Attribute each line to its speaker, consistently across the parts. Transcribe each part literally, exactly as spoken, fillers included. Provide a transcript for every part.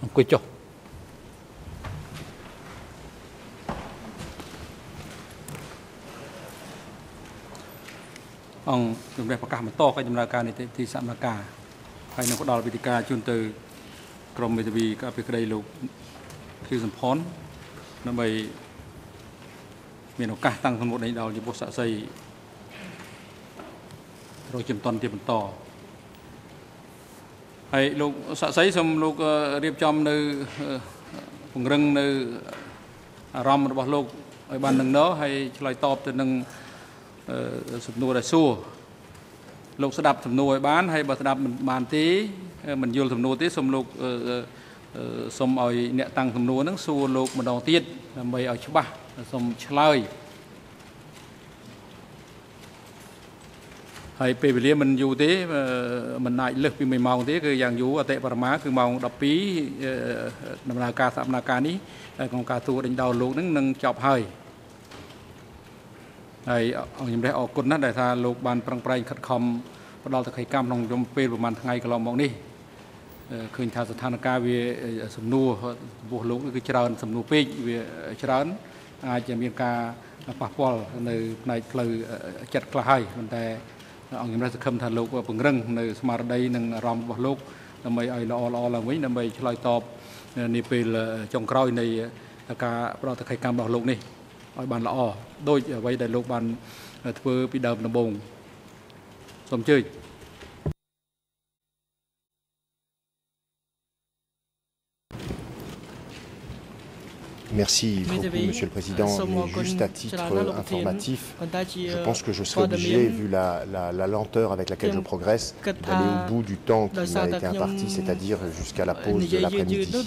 Speaker 1: អង្គុយចុះអង្គជំនះប្រកាសបន្តកិច្ចដំណើរការនីតិវិធីសកម្មការហើយនឹងផ្ដល់វិធីការជូនទៅក្រមមេធាវីការពីក្តីលោកខៀវសំផនដើម្បីមានឱកាសតាំងសម្ពុតនេះដល់ចំពោះសាក់សីរកជំទាន់ទីបន្តហើយលោកសាក់សីសូមលោករៀបចំនៅពង្រឹងនៅអារម្មណ៍របស់លោកឲ្យបាននឹងណហើយឆ្លើយតបទៅនឹងសំណួរដែលសួរលោកស្ដាប់សំណួរឲ្យបានហើយបើស្ដាប់មិនបានទេមិនយល់សំណួរទេសូមលោកសូមឲ្យអ្នកតាំងសំណួរហ្នឹងសួរលោកម្ដងទៀតដើម្បីឲ្យច្បាស់សូមឆ្លើយហើយពេលវេលាមិនយូរទេមិនអាចលើសពីមួយម៉ោងទេគឺយ៉ាងយូរអតិបរមាគឺម៉ោងដប់ពីរដំណើរការសកម្មភាពនេះក្នុងការទូដេញដោលលោកហ្នឹងនឹងចប់ហើយហើយអង្គជំរះអរគុណណាស់ដែលថាលោកបានប្រឹងប្រែងខិតខំផ្ដល់តក្កកម្មក្នុងរយៈពេលប្រហែលថ្ងៃកន្លងមកនេះឃើញថាស្ថានភាពវាសំណួរចំពោះលោកគឺច្រើនសំណួរពេកវាច្រើនអាចមានការប៉ះពាល់នៅផ្នែកផ្លូវចិត្តខ្លះហើយប៉ុន្តែអង្គជំរះសង្ឃឹមថាលោកពង្រឹងនៅស្មារតីនិងអារម្មណ៍របស់លោកដើម្បីឲ្យល្អល្អឡើងវិញដើម្បីឆ្លើយតបនាពេលចុងក្រោយនៃការផ្ដល់តក្កកម្មរបស់លោកនេះឲ្យបានល្អដោយអ្វីដែលលោកបានធ្វើពីដើមដំបូងសូមអញ្ជើញ
Speaker 2: Merci beaucoup, Monsieur le Président. Mais juste à titre informatif, je pense que je serai obligé, vu la, la, la lenteur avec laquelle je progresse, d'aller au bout du temps qui m'a été imparti, c'est-à-dire jusqu'à la pause de l'après-midi. Euh,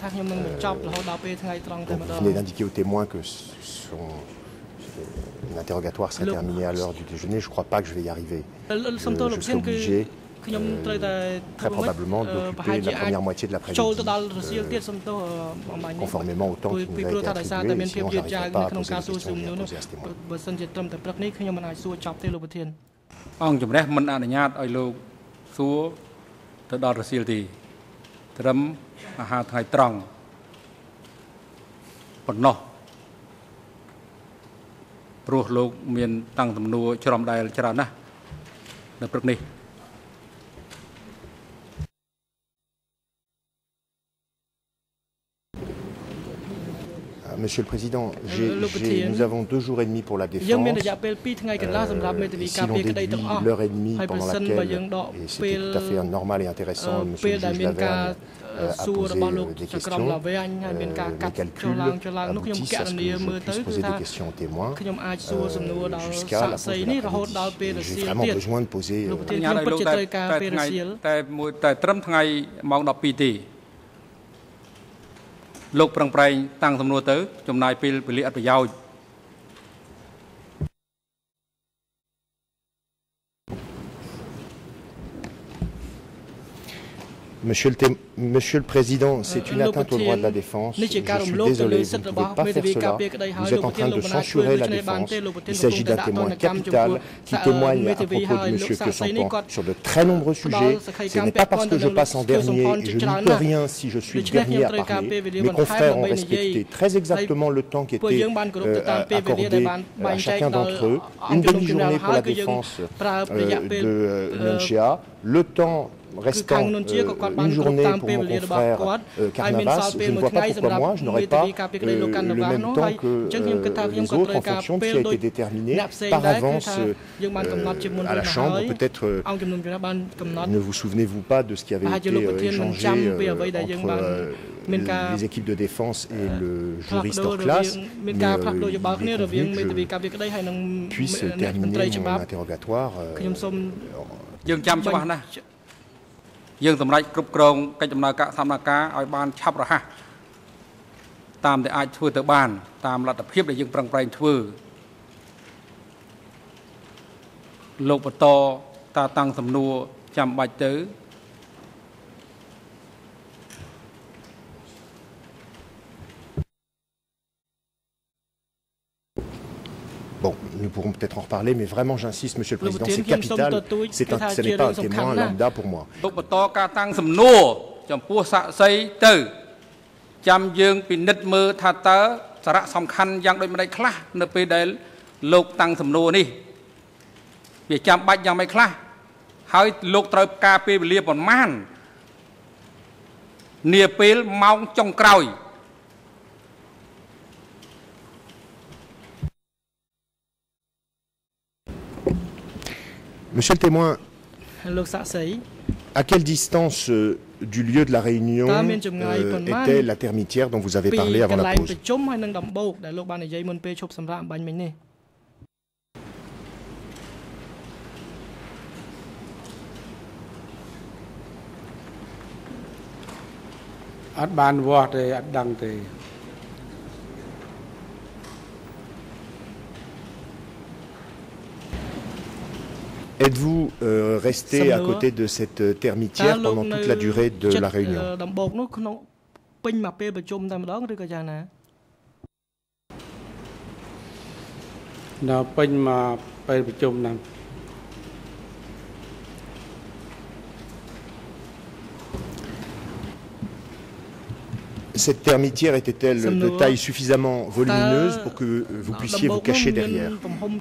Speaker 2: vous venez d'indiquer aux témoins que son interrogatoire serait terminé à l'heure du déjeuner. Je ne crois pas que je vais y arriver. Euh, je serai obligé. Euh, très probablement d'occuper la première moitié de l'après-midi, euh, conformément au temps qui nous a été attribué, sinon je n'arriverai pas à poser les questions que j'ai posées à ce témoin.
Speaker 1: អង្គជំរះមិនអនុញ្ញាតឲ្យលោកសួរទៅដល់រសៀលទេត្រឹមអាហារថ្ងៃត្រង់ប៉ុណ្ណោះព្រោះលោកមានតាំងសំណួរច្រំដែលច្រើនណាស់នៅព្រឹកនេះ
Speaker 2: Monsieur le Président, j'ai, j'ai, nous avons deux jours et demi pour la défense. Euh, et si l'on déduit l'heure et demie pendant laquelle, et c'était tout à fait normal et intéressant, Monsieur le juge Lavergne euh, a posé euh, des questions, euh, les calculs aboutissent à ce que je puisse poser des questions aux témoins euh, jusqu'à la pause de l'après-midi. J'ai vraiment besoin de poser... Euh, លោកប្រឹងប្រែងតាំងសំណួរទៅចំណាយពេលវេលាអត់ប្រយោជន៍ Monsieur le, Monsieur le Président, c'est une atteinte au droit de la défense. Je suis désolé, vous ne pouvez pas faire cela. Vous êtes en train de censurer la défense. Il s'agit d'un témoin capital qui témoigne à propos de M. Kyosampan sur de très nombreux sujets. Ce n'est pas parce que je passe en dernier et je n'y peux rien si je suis le dernier à parler. Mes confrères ont respecté très exactement le temps qui était euh, accordé à chacun d'entre eux. Une demi-journée pour la défense euh, de euh, Nunchia. Le temps restant euh, une journée pour mon confrère euh, Carnavas, je ne vois pas pourquoi moi je n'aurais pas euh, le même temps que euh, les autres en fonction de ce qui a été déterminé par avance euh, à la Chambre. Peut-être euh, ne vous souvenez-vous pas de ce qui avait été euh, échangé euh, entre euh, les équipes de défense et le juriste hors classe, mais euh, il est convenu que je puisse terminer mon interrogatoire. Euh, យើងសម្រេចគ្រប់គ្រងកិច្ចដំណើរការសកម្មភាពឲ្យបានឆាប់រហ័សតាមដែលអាចធ្វើទៅបានតាមលទ្ធភាពដែលយើងប្រឹងប្រែងធ្វើលោកបន្តតាតាំងសំណួរចាំបាច់ទៅ Bon, nous pourrons peut-être en reparler, mais vraiment j'insiste, Monsieur le Président, c'est capital, c'est un, ce n'est pas un témoin lambda pour moi.
Speaker 1: chăm dương bị nứt mơ tha tớ sả rạ sòng khăn giang đôi mà đây khla nợ pe đây lục tăng sầm nô đi vì chăm bạch giang mày khla hơi lục trời cà phê bị liệp còn man nia pe mong trong còi
Speaker 2: Monsieur le témoin,
Speaker 3: lục xã sĩ
Speaker 2: à quelle distance euh, du lieu de la réunion euh, était la termitière dont vous avez parlé avant la pause? Êtes-vous euh, resté à côté de cette termitière pendant toute la durée de la réunion? Cette termitière était-elle de taille suffisamment volumineuse pour que vous puissiez vous cacher derrière?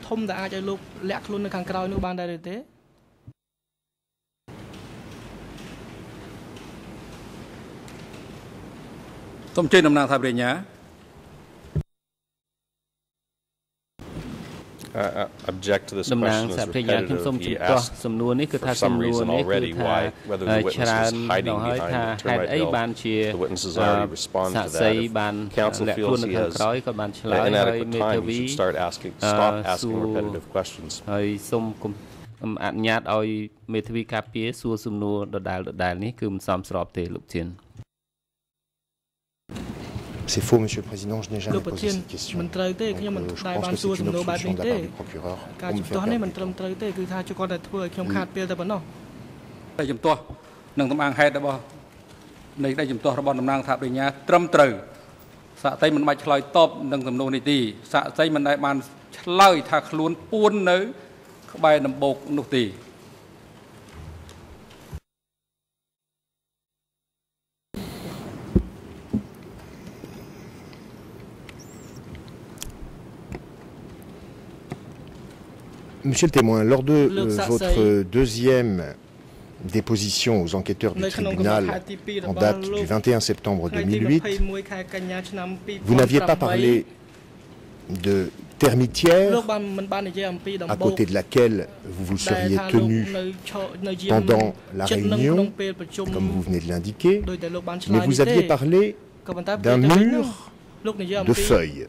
Speaker 4: I object to this question as repetitive. He asked for some reason already why, whether the witness was hiding behind the termite hill. The witness has already responded to that. If counsel feels he has inadequate time, he should start asking, stop asking repetitive questions.
Speaker 2: C'est faux, Monsieur le Président, je n'ai jamais posé cette question. Donc, euh, je pense que c'est une obstruction de la part du procureur pour me faire perdre.
Speaker 1: ជំទាស់នឹងតំណាងហេតុរបស់នៃដែលជំទាស់របស់តំណាងថាបញ្ញាត្រឹមត្រូវសាកសីមិនបាច់ឆ្លើយតបនឹងសំណួរនេះទេសាកសីមិនដែលបានឆ្លើយថាខ្លួនពួននៅក្បែរដំបូកនោះទេ
Speaker 2: Monsieur le témoin, lors de euh, votre deuxième déposition aux enquêteurs du tribunal en date du vingt et un septembre deux mille huit, vous n'aviez pas parlé de termitière à côté de laquelle vous vous seriez tenu pendant la réunion, comme vous venez de l'indiquer, mais vous aviez parlé d'un mur de feuilles.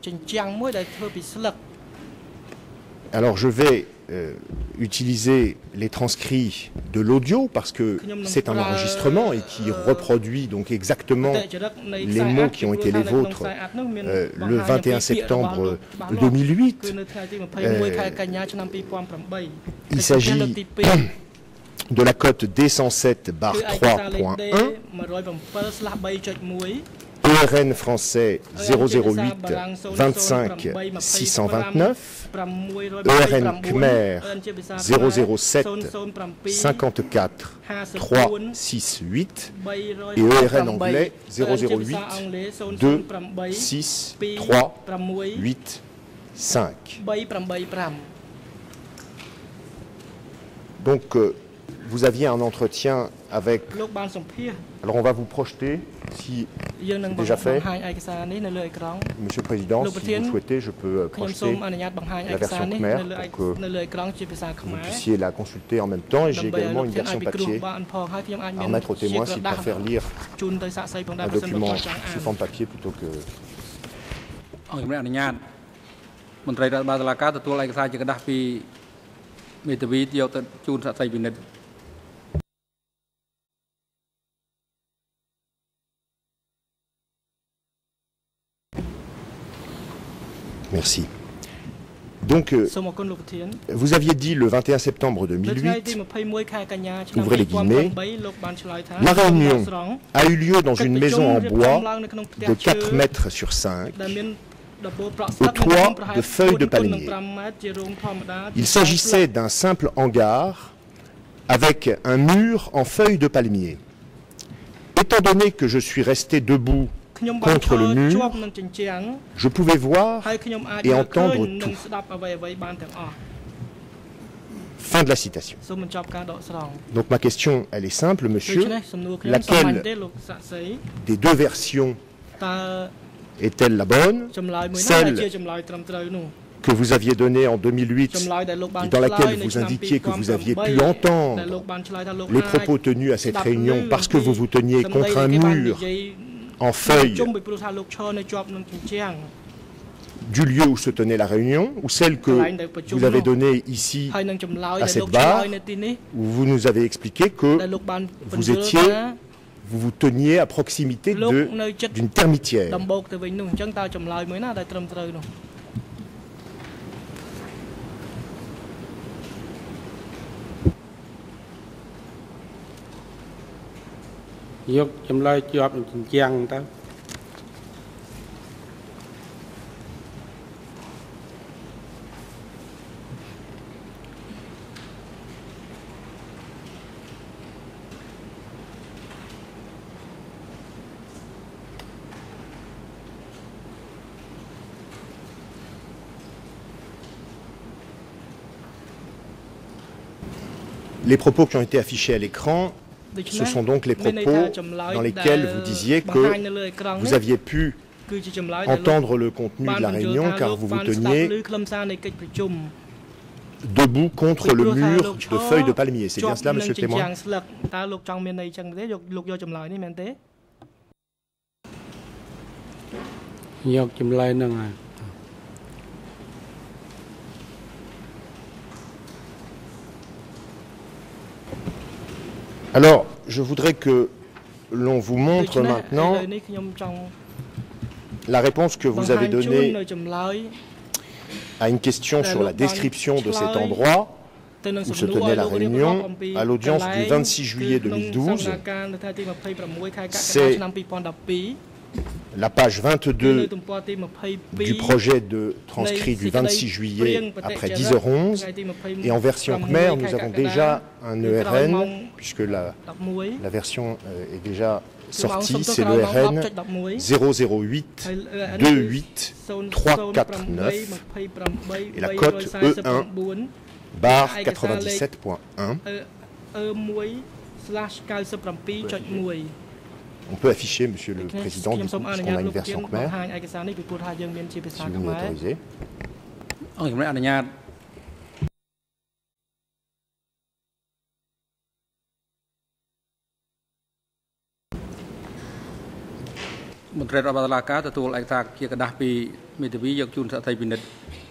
Speaker 2: Alors je vais euh, utiliser les transcrits de l'audio parce que c'est un enregistrement et qui reproduit donc exactement les mots qui ont été les vôtres euh, le vingt et un septembre deux mille huit. Euh, il s'agit de la cote D cent sept barre trois point un. E R N français zéro zéro huit vingt-cinq six cent vingt-neuf, E R N Khmer zéro zéro sept cinquante-quatre trois six huit et E R N anglais zéro zéro huit deux six trois huit cinq. Donc euh, vous aviez un entretien avec... Alors on va vous projeter, si c'est déjà fait. Monsieur le Président, si vous souhaitez, je peux projeter la version Khmer pour que vous puissiez la consulter en même temps. Et j'ai également une version papier à remettre aux témoins s'ils préfèrent lire un document sous forme papier plutôt que... Merci. Donc, euh, vous aviez dit le vingt et un septembre deux mille huit, ouvrez les guillemets, la réunion a eu lieu dans une maison en bois de quatre mètres sur cinq, au toit de feuilles de palmier. Il s'agissait d'un simple hangar avec un mur en feuilles de palmier. Étant donné que je suis resté debout contre le mur, je pouvais voir et entendre tout. Fin de la citation. Donc ma question, elle est simple, monsieur. Laquelle des deux versions est-elle la bonne? Celle que vous aviez donnée en deux mille huit et dans laquelle vous indiquiez que vous aviez pu entendre les propos tenus à cette réunion parce que vous vous teniez contre un mur en feuille du lieu où se tenait la réunion, ou celle que vous avez donnée ici à cette barre, où vous nous avez expliqué que vous étiez, vous vous teniez à proximité d'une termitière. Les propos qui ont été affichés à l'écran, ce sont donc les propos dans lesquels vous disiez que vous aviez pu entendre le contenu de la réunion car vous vous teniez debout contre le mur de feuilles de palmier. C'est bien cela, monsieur le témoin? Alors, je voudrais que l'on vous montre maintenant la réponse que vous avez donnée à une question sur la description de cet endroit où se tenait la réunion à l'audience du vingt-six juillet deux mille douze. C'est la page vingt-deux du projet de transcrit du vingt-six juillet après dix heures onze. Et en version khmer, nous avons déjà un E R N, puisque la, la version est déjà sortie. C'est l'E R N zéro zéro huit deux huit trois quatre neuf et la cote E un barre quatre-vingt-dix-sept point un. On peut afficher, Monsieur le Président, du coup, puisqu'on a une version khmer, si vous m'y autorisez.
Speaker 1: មន្ត្រីរដ្ឋបាលតុលាការទទួលឯកសារជាกระดาษពីមេធាវីយកជូនសាកសីពិនិត្យ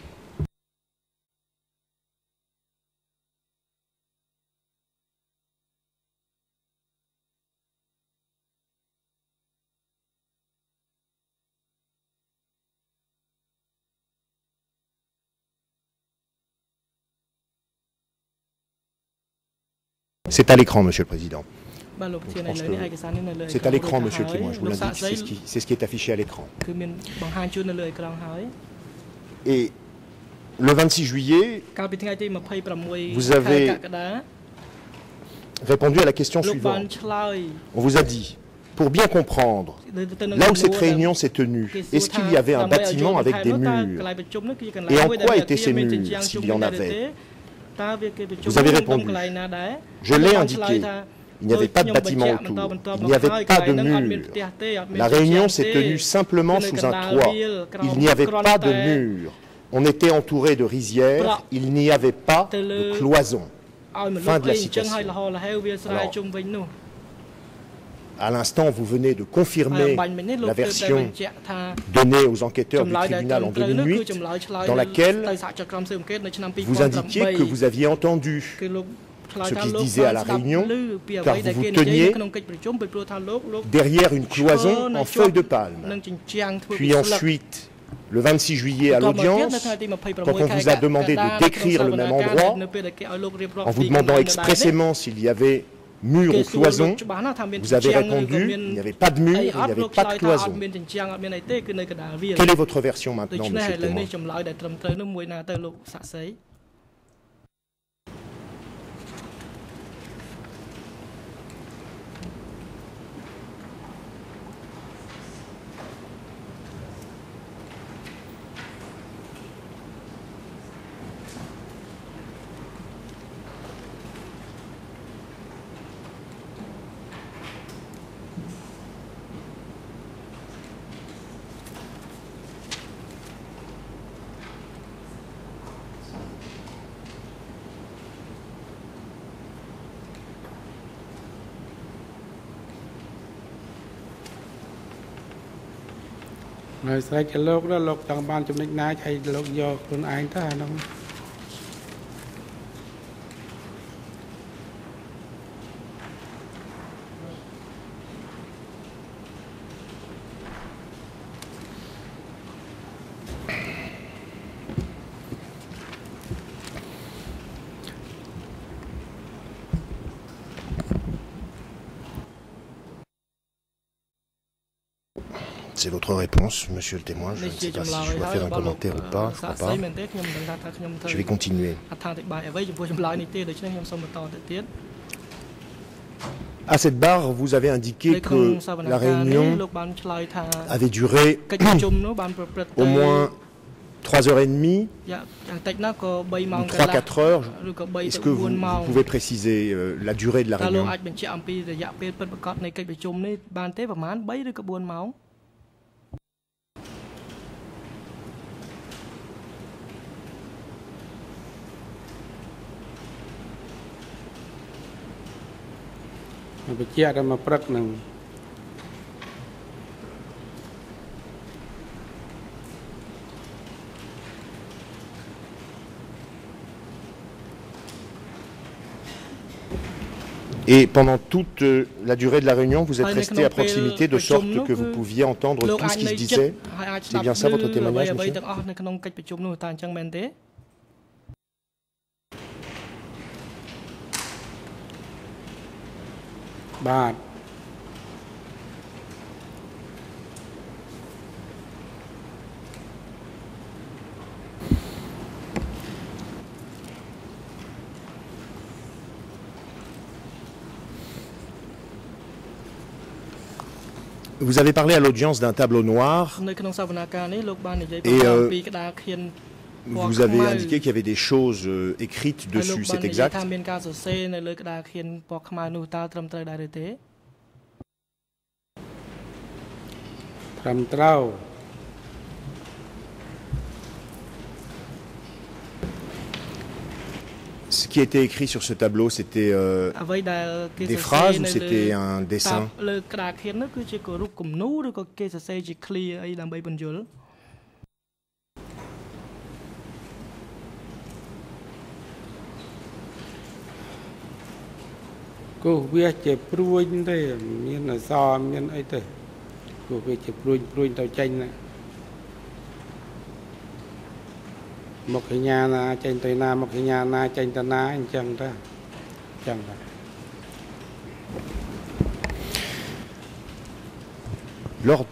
Speaker 1: C'est à l'écran, Monsieur le Président. C'est à l'écran, Monsieur le témoin, je vous l'indique, c'est ce, qui, ce qui est affiché à l'écran. Et le vingt-six juillet, vous avez répondu à la question suivante. On vous a dit, pour bien comprendre, là où cette réunion s'est tenue, est-ce qu'il y avait un bâtiment avec des murs? Et en quoi étaient ces murs, s'il y en avait? Vous avez répondu, je l'ai indiqué, il n'y avait pas de bâtiment autour, il n'y avait pas de mur. La réunion s'est tenue simplement sous un toit, il n'y avait pas de mur. On était entouré de rizières, il n'y avait pas de cloison. Fin de la citation. Alors, à l'instant, vous venez de confirmer la version donnée aux enquêteurs du tribunal en deux mille huit, dans laquelle vous indiquiez que vous aviez entendu ce qui se disait à la réunion, car vous vous teniez derrière une cloison en feuilles de palme. Puis ensuite, le vingt-six juillet à l'audience, quand on vous a demandé de décrire le même endroit, en vous demandant expressément s'il y avait mur ou cloison, vous avez répondu, il n'y avait pas de mur, il n'y avait pas de cloison. Quelle est votre version maintenant, monsieur le témoin?
Speaker 3: Người sẽ cái lúc đó lúc trong ban chụp nick nái hay lúc vô con anh ta nó
Speaker 2: C'est votre réponse, monsieur le témoin. Je ne sais pas si je dois faire un commentaire ou pas, je crois pas. Je vais continuer. À cette barre, vous avez indiqué que la réunion avait duré au moins trois heures et demie, ou trois à quatre heures. Est-ce que vous, vous pouvez préciser euh, la durée de la réunion? Et pendant toute la durée de la réunion, vous êtes resté à proximité de sorte que vous pouviez entendre tout ce qui se disait. C'est bien ça votre témoignage, monsieur?
Speaker 3: Bah.
Speaker 2: Vous avez parlé à l'audience d'un tableau noir et euh, vous avez indiqué qu'il y avait des choses euh, écrites dessus, c'est exact? Ce qui était écrit sur ce tableau, c'était euh, des phrases ou c'était un dessin?
Speaker 3: Cô biết chế pruin đây, miền là so miền ấy thôi, cô biết chế pruin pruin tàu tranh này, một cái nhà na tranh tây na, một cái nhà na tranh tây na anh chẳng ta, chẳng ta.
Speaker 2: Lors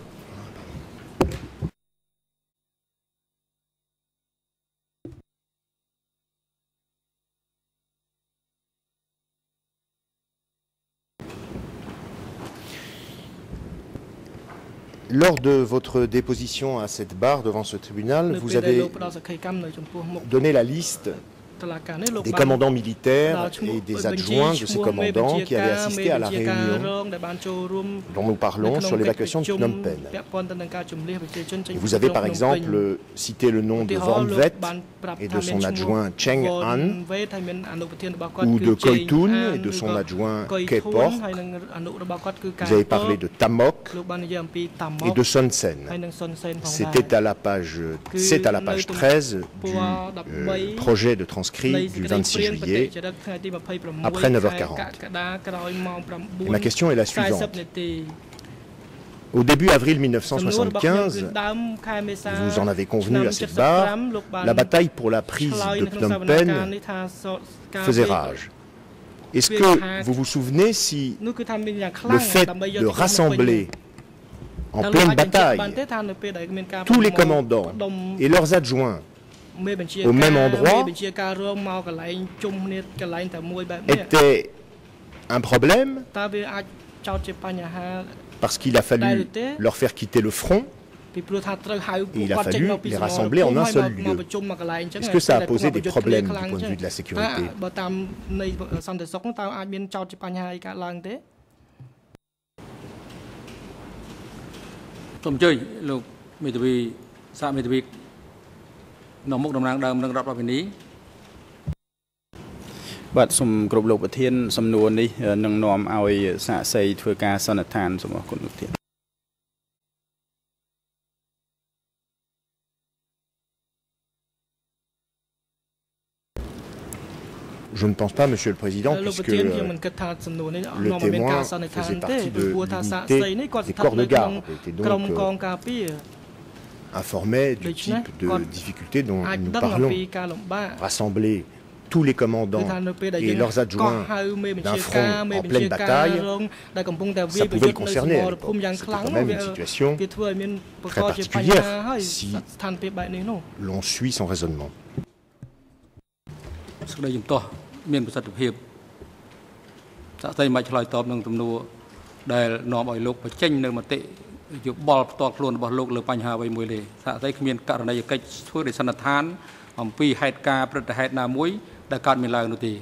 Speaker 2: Lors de votre déposition à cette barre devant ce tribunal, vous avez donné la liste des commandants militaires et des adjoints de ces commandants qui avaient assisté à la réunion dont nous parlons sur l'évacuation de Phnom Penh. Et vous avez par exemple cité le nom de Vormvet et de son adjoint Cheng An, ou de Koitun et de son adjoint Kepor. Vous avez parlé de Tamok et de Son Sen. C'était à la page, c'est à la page treize du euh, projet de transcription du vingt-six juillet, après neuf heures quarante. Et ma question est la suivante. Au début avril mille neuf cent soixante-quinze, vous en avez convenu à cette barre, la bataille pour la prise de Phnom Penh faisait rage. Est-ce que vous vous souvenez si le fait de rassembler en pleine bataille tous les commandants et leurs adjoints au même endroit était un problème parce qu'il a fallu leur faire quitter le front et il a fallu les rassembler en un seul lieu. Est-ce que ça a posé des problèmes du point de vue de la sécurité?
Speaker 5: Bạn sum group lục thiên sum nuôn đi nâng nom ao xạ xây thưa ca son than sum con lục thiên
Speaker 2: Je ne pense pas, Monsieur le Président, puisque euh, le témoin faisait partie de l'unité des corps de garde et était donc euh, informé du type de difficultés dont nous parlons. Rassembler tous les commandants et leurs adjoints d'un front en pleine bataille, ça pouvait le concerner à l'époque. C'était quand même une situation très particulière si l'on suit son raisonnement.
Speaker 1: មានប្រសិទ្ធភាពសាស្ត្រីមិនឆ្លើយតបនឹងទំនួលដែលនាំឲ្យលោកបញ្ចេញនៅមតិយោបល់ផ្ទាល់ខ្លួនរបស់លោកលើបញ្ហាអ្វីមួយទេសាស្ត្រីគ្មានករណីកិច្ចធ្វើដោយសន្និដ្ឋានអំពីហេតុការណ៍ព្រឹត្តិហេតុណាមួយដែលកើតមានឡើងនោះទេ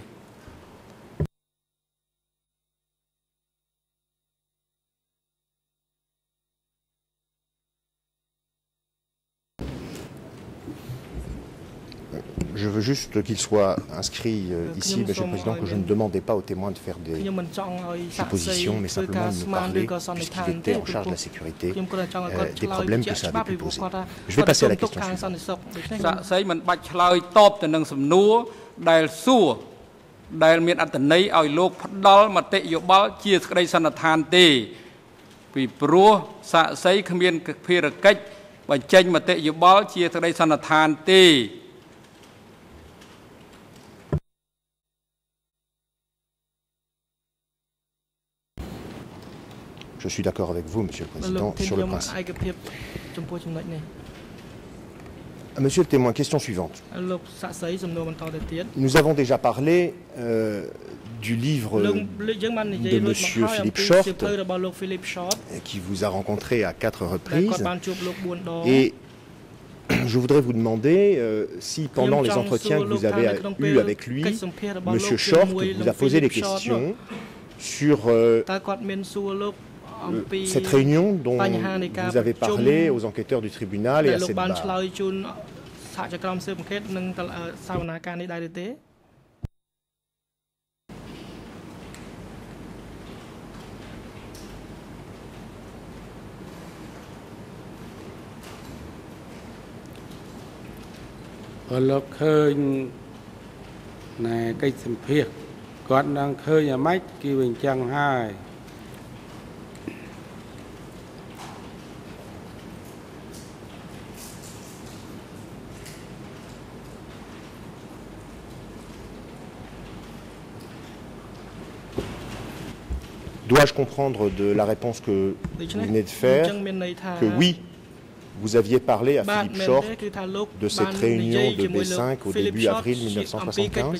Speaker 2: Je veux juste qu'il soit inscrit euh, ici, Monsieur le Président, que je ne demandais pas aux témoins de faire des suppositions, mais simplement de nous parler, puisqu'il était en charge de la sécurité, euh, des problèmes que ça avait pu poser. Je vais passer à la question suivante. Je suis d'accord avec vous, Monsieur le Président, sur le principe. Monsieur le témoin, question suivante. Nous avons déjà parlé euh, du livre de Monsieur Philippe Short, qui vous a rencontré à quatre reprises. Et je voudrais vous demander euh, si, pendant les entretiens que vous avez eus avec lui, Monsieur Short vous a posé des questions sur euh, Euh, cette réunion dont vous avez parlé aux enquêteurs du tribunal et à cette barre. Dois-je comprendre de la réponse que vous venez de faire que oui, vous aviez parlé à Philippe Short de cette réunion de B cinq au début avril mille neuf cent soixante-quinze?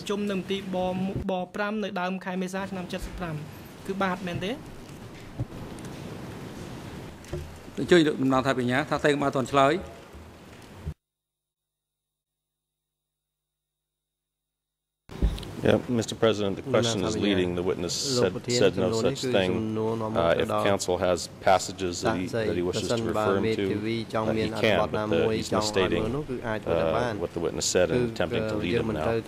Speaker 4: Yeah, Mister President, the question is leading. The witness said, said no such thing. Uh, if counsel has passages that he, that he wishes to refer him to, uh, he can, but the, he's misstating uh, what the witness said and attempting to lead him now.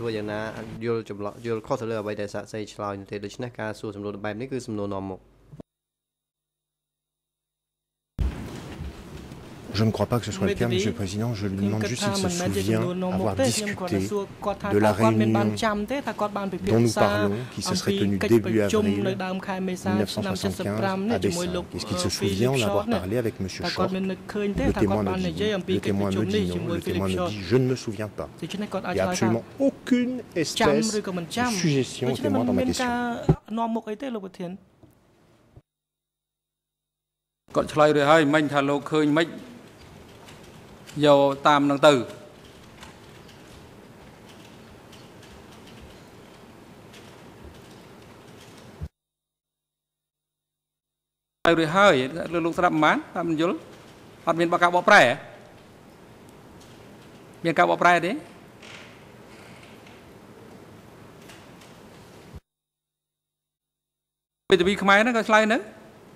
Speaker 2: Je ne crois pas que ce soit le cas, Monsieur le Président. Je lui demande juste s'il se souvient avoir discuté de la réunion dont nous parlons, qui se serait tenue début avril mille neuf cent soixante-quinze à B cinq. Est-ce qu'il se souvient en avoir parlé avec Monsieur Short? Le témoin me dit non. Le témoin me dit non. Le témoin me dit je ne me souviens pas. Il n'y a absolument aucune espèce de suggestion au témoin dans ma question.
Speaker 1: គាត់ឆ្លើយរួចហើយមិញថាលោកឃើញមិនយកតាមនឹងទៅហើយរួចហើយលោកស្ដាប់មិនបានតាមយល់អត់មានបកការបកប្រែមានការបកប្រែទេពេលទៅវិញខ្មែរហ្នឹងក៏ឆ្លើយហ្នឹង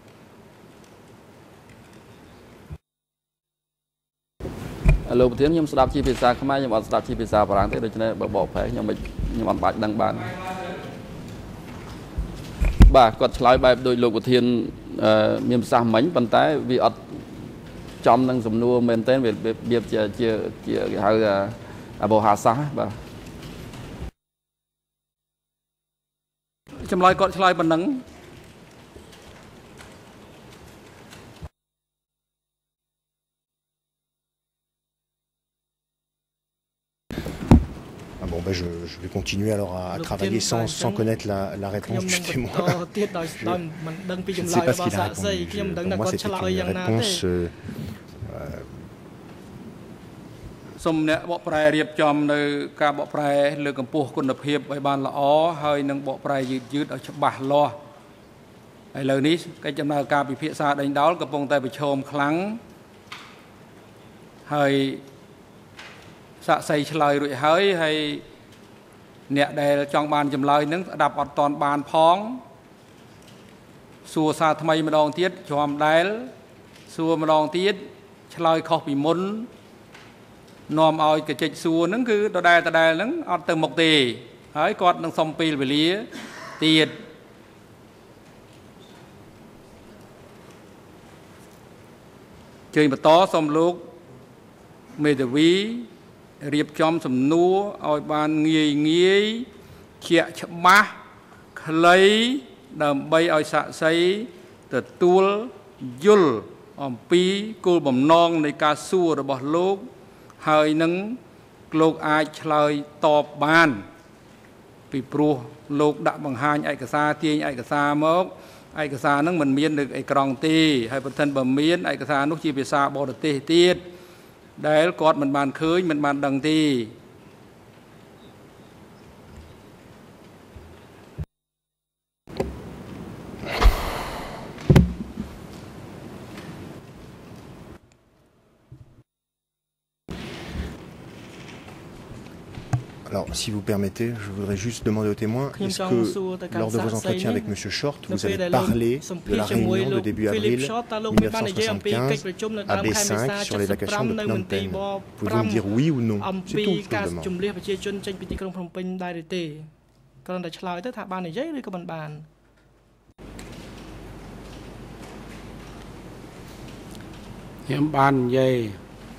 Speaker 1: លោកប្រធានខ្ញុំស្ដាប់ជាភាសាខ្មែរខ្ញុំអត់ស្ដាប់ជាភាសាបារាំងទេដូច្នេះបើបកប្រែខ្ញុំមិនខ្ញុំអត់បាច់ដឹងបានបាទគាត់ឆ្លើយបែបដោយលោកប្រធានមានប្រសាសន៍មិញប៉ុន្តែវាអត់ចំនឹងសំណួរមែនទែនវាវាជាជាគេហៅអបោហាសាសបាទចម្លើយគាត់ឆ្លើយប៉ុណ្ណឹង
Speaker 2: Bon, ben je, je vais continuer alors à, à travailler sans, sans connaître la, la réponse du témoin. Je ne sais pas ce qu'il a répondu. Pour moi, c'était une réponse... Euh, euh,
Speaker 1: សូមអ្នកបកប្រែរៀបចំនៅការបកប្រែលើកកម្ពស់គុណភាពឲ្យបានល្អហើយនឹងបកប្រែយឺតយឺតឲ្យច្បាស់លាស់ឥឡូវនេះកិច្ចដំណើរការពិភាក្សាដេញដោលកំពុងតែប្រឈមខ្លាំងហើយសាក់សីឆ្លើយរួចហើយហើយអ្នកដែលចង់បានចម្លើយនឹងស្ដាប់អត់តាន់បានផងសួរសារថ្មីម្ដងទៀតជាប់ដែលសួរម្ដងទៀតឆ្លើយខុសពីមុននាំឲ្យកញ្ចិចសួរហ្នឹងគឺដដែលដដែលហ្នឹងអត់ទៅមុខទេហើយគាត់នឹងសុំពេលវេលាទៀតជើញបន្តសូមលោកមេធាវីរៀបចំសំណួរឲ្យបានងាយងាយជាក់ច្បាស់ខ្លីដើម្បីឲ្យសាក់សីទទួលយល់អំពីគោលបំណងនៃការសួររបស់លោកហើយនឹងលោកអាចឆ្លើយតបបានពីព្រោះលោកដាក់បង្ហាញឯកសារទាញឯកសារមកឯកសារហ្នឹងមិនមាននៅអេក្រង់ទេហើយប្រសិនបើមានឯកសារនោះជាភាសាបរទេសទៀតដែលគាត់មិនបានឃើញមិនបានដឹងទេ
Speaker 2: Alors, si vous permettez, je voudrais juste demander aux témoins, est-ce que lors de vos entretiens avec M. Short, vous avez parlé de la réunion de début avril mille neuf cent soixante-quinze à B cinq sur l'évacuation de Phnom Penh? Pouvez-vous me dire oui ou non? C'est tout ce que je demande.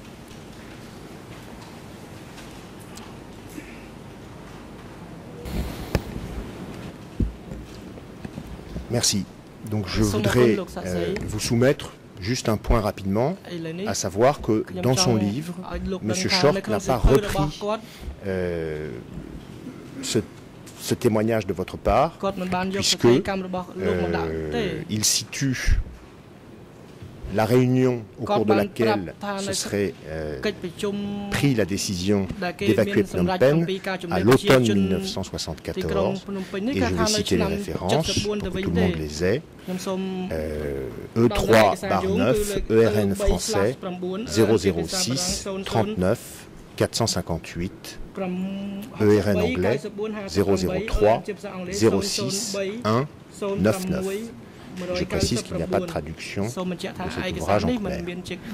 Speaker 2: Merci. Donc je voudrais euh, vous soumettre juste un point rapidement, à savoir que dans son livre, M. Short n'a pas repris euh, ce, ce témoignage de votre part, puisque euh, il situe la réunion au cours de laquelle se serait euh, pris la décision d'évacuer Phnom Penh à l'automne mille neuf cent soixante-quatorze, et je vais citer les références pour que tout le monde les ait. Euh, E trois barre neuf, E R N français, zéro zéro six, trente-neuf, quatre cent cinquante-huit, E R N anglais, zéro zéro trois, zéro six, un, neuf-neuf. Je précise qu'il n'y a pas de traduction de cet ouvrage en khmer.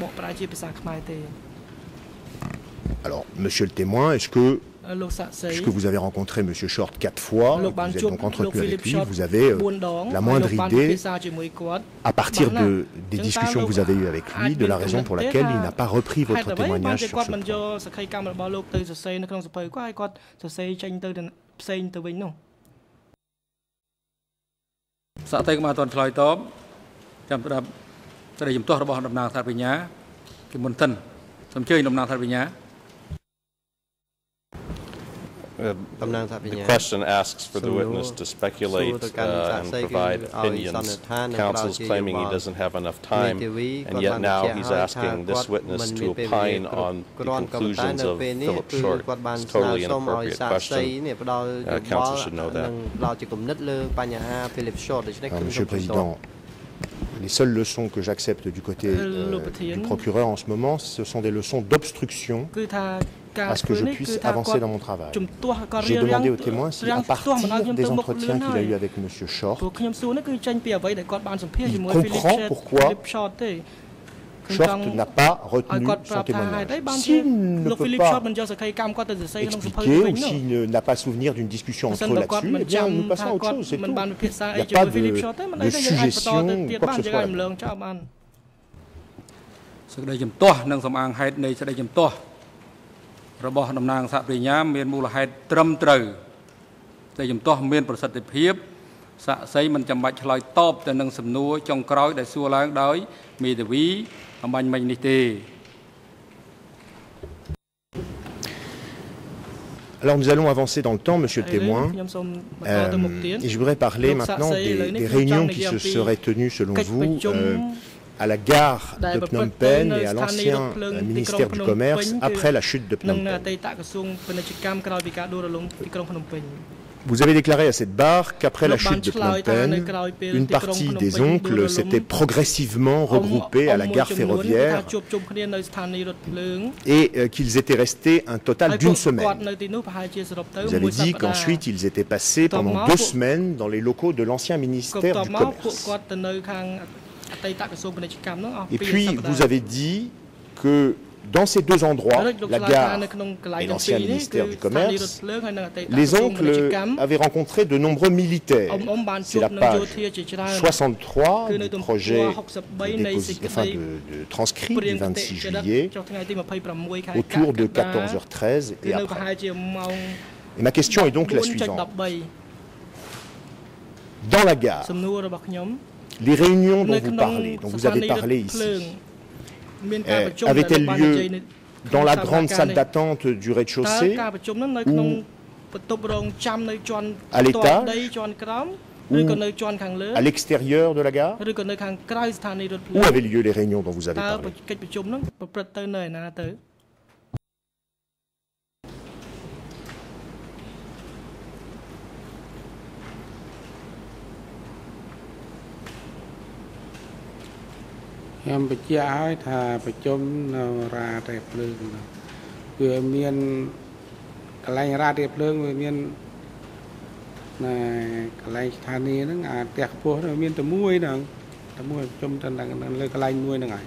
Speaker 2: Alors, monsieur le témoin, est-ce que, puisque vous avez rencontré monsieur Short quatre fois, vous êtes donc entretenu avec lui, vous avez euh, la moindre idée, à partir de, des discussions que vous avez eues avec lui, de la raison pour laquelle il n'a pas repris votre témoignage sur ce point?
Speaker 1: សាក់តែមកអត់ទាន់ឆ្លើយតបចាំស្ដាប់សេចក្តីជំទាស់របស់តំណាងសាស្ត្រាបញ្ញាគឺមុនសិនសូមអញ្ជើញតំណាងសាស្ត្រាបញ្ញា
Speaker 4: The question asks for the witness to speculate uh, and provide opinions. Counsel is claiming he doesn't have enough time, and yet now he's asking this witness to opine on the conclusions of Philip Short. It's totally inappropriate question. Uh, counsel should know that.
Speaker 2: Alors, Monsieur le Président, les seules leçons que j'accepte du côté euh, du procureur en ce moment, ce sont des leçons d'obstruction à ce que je puisse avancer dans mon travail. J'ai demandé au témoin si, à partir des entretiens qu'il a eu avec M. Short, il comprend pourquoi Short n'a pas retenu son témoignage. S'il ne peut pas expliquer ou s'il n'a pas souvenir d'une discussion entre eux là-dessus, eh bien nous passons à autre chose, c'est tout. Il n'y a pas de, de suggestion ou quoi que ce soit.
Speaker 1: សេចក្តីជំទាស់និងសំអាងហេតុនៃសេចក្តីជំទាស់របស់តំណាងសហប្រញ្ញាមានមូលហេតុត្រឹមត្រូវតែជំទាស់មានប្រសិទ្ធភាពហសាក់សីមិនចាំបាច់ឆ្លើយតបទៅនឹងសំណួរចុងក្រោយដែលសួរឡើងដោយមេធាវីអំបញ្ញមិញនេះទេ
Speaker 2: Alors nous allons avancer dans le temps, monsieur le témoin, euh, et je voudrais parler maintenant des, des réunions qui se seraient tenues selon vous euh, à la gare de Phnom Penh et à l'ancien euh, ministère du Commerce après la chute de Phnom Penh. Vous avez déclaré à cette barre qu'après la chute de Phnom Penh, une partie des oncles s'était progressivement regroupée à la gare ferroviaire et euh, qu'ils étaient restés un total d'une semaine. Vous avez dit qu'ensuite ils étaient passés pendant deux semaines dans les locaux de l'ancien ministère du Commerce. Et puis vous avez dit que dans ces deux endroits, la gare et l'ancien ministère du Commerce, les oncles avaient rencontré de nombreux militaires. C'est la page soixante-trois du projet de, enfin de, de transcrit du vingt-six juillet, autour de quatorze heures treize et après. Et ma question est donc la suivante. Dans la gare, les réunions dont vous parlez, dont vous avez parlé ici, Euh, avait-elle lieu dans la grande salle d'attente du rez-de-chaussée ou à l'étage ou à l'extérieur de la gare? Où avaient lieu les réunions dont vous avez parlé?
Speaker 3: Em bạch giá hỏi thà bạch chôm nào ra đẹp lương vừa miền cái này ra đẹp lương vừa miền này cái này thà này nó ngà tẹt phố rồi miền tầm muối nè tầm muối chôm tầm đằng lên cái này muối nè ngài.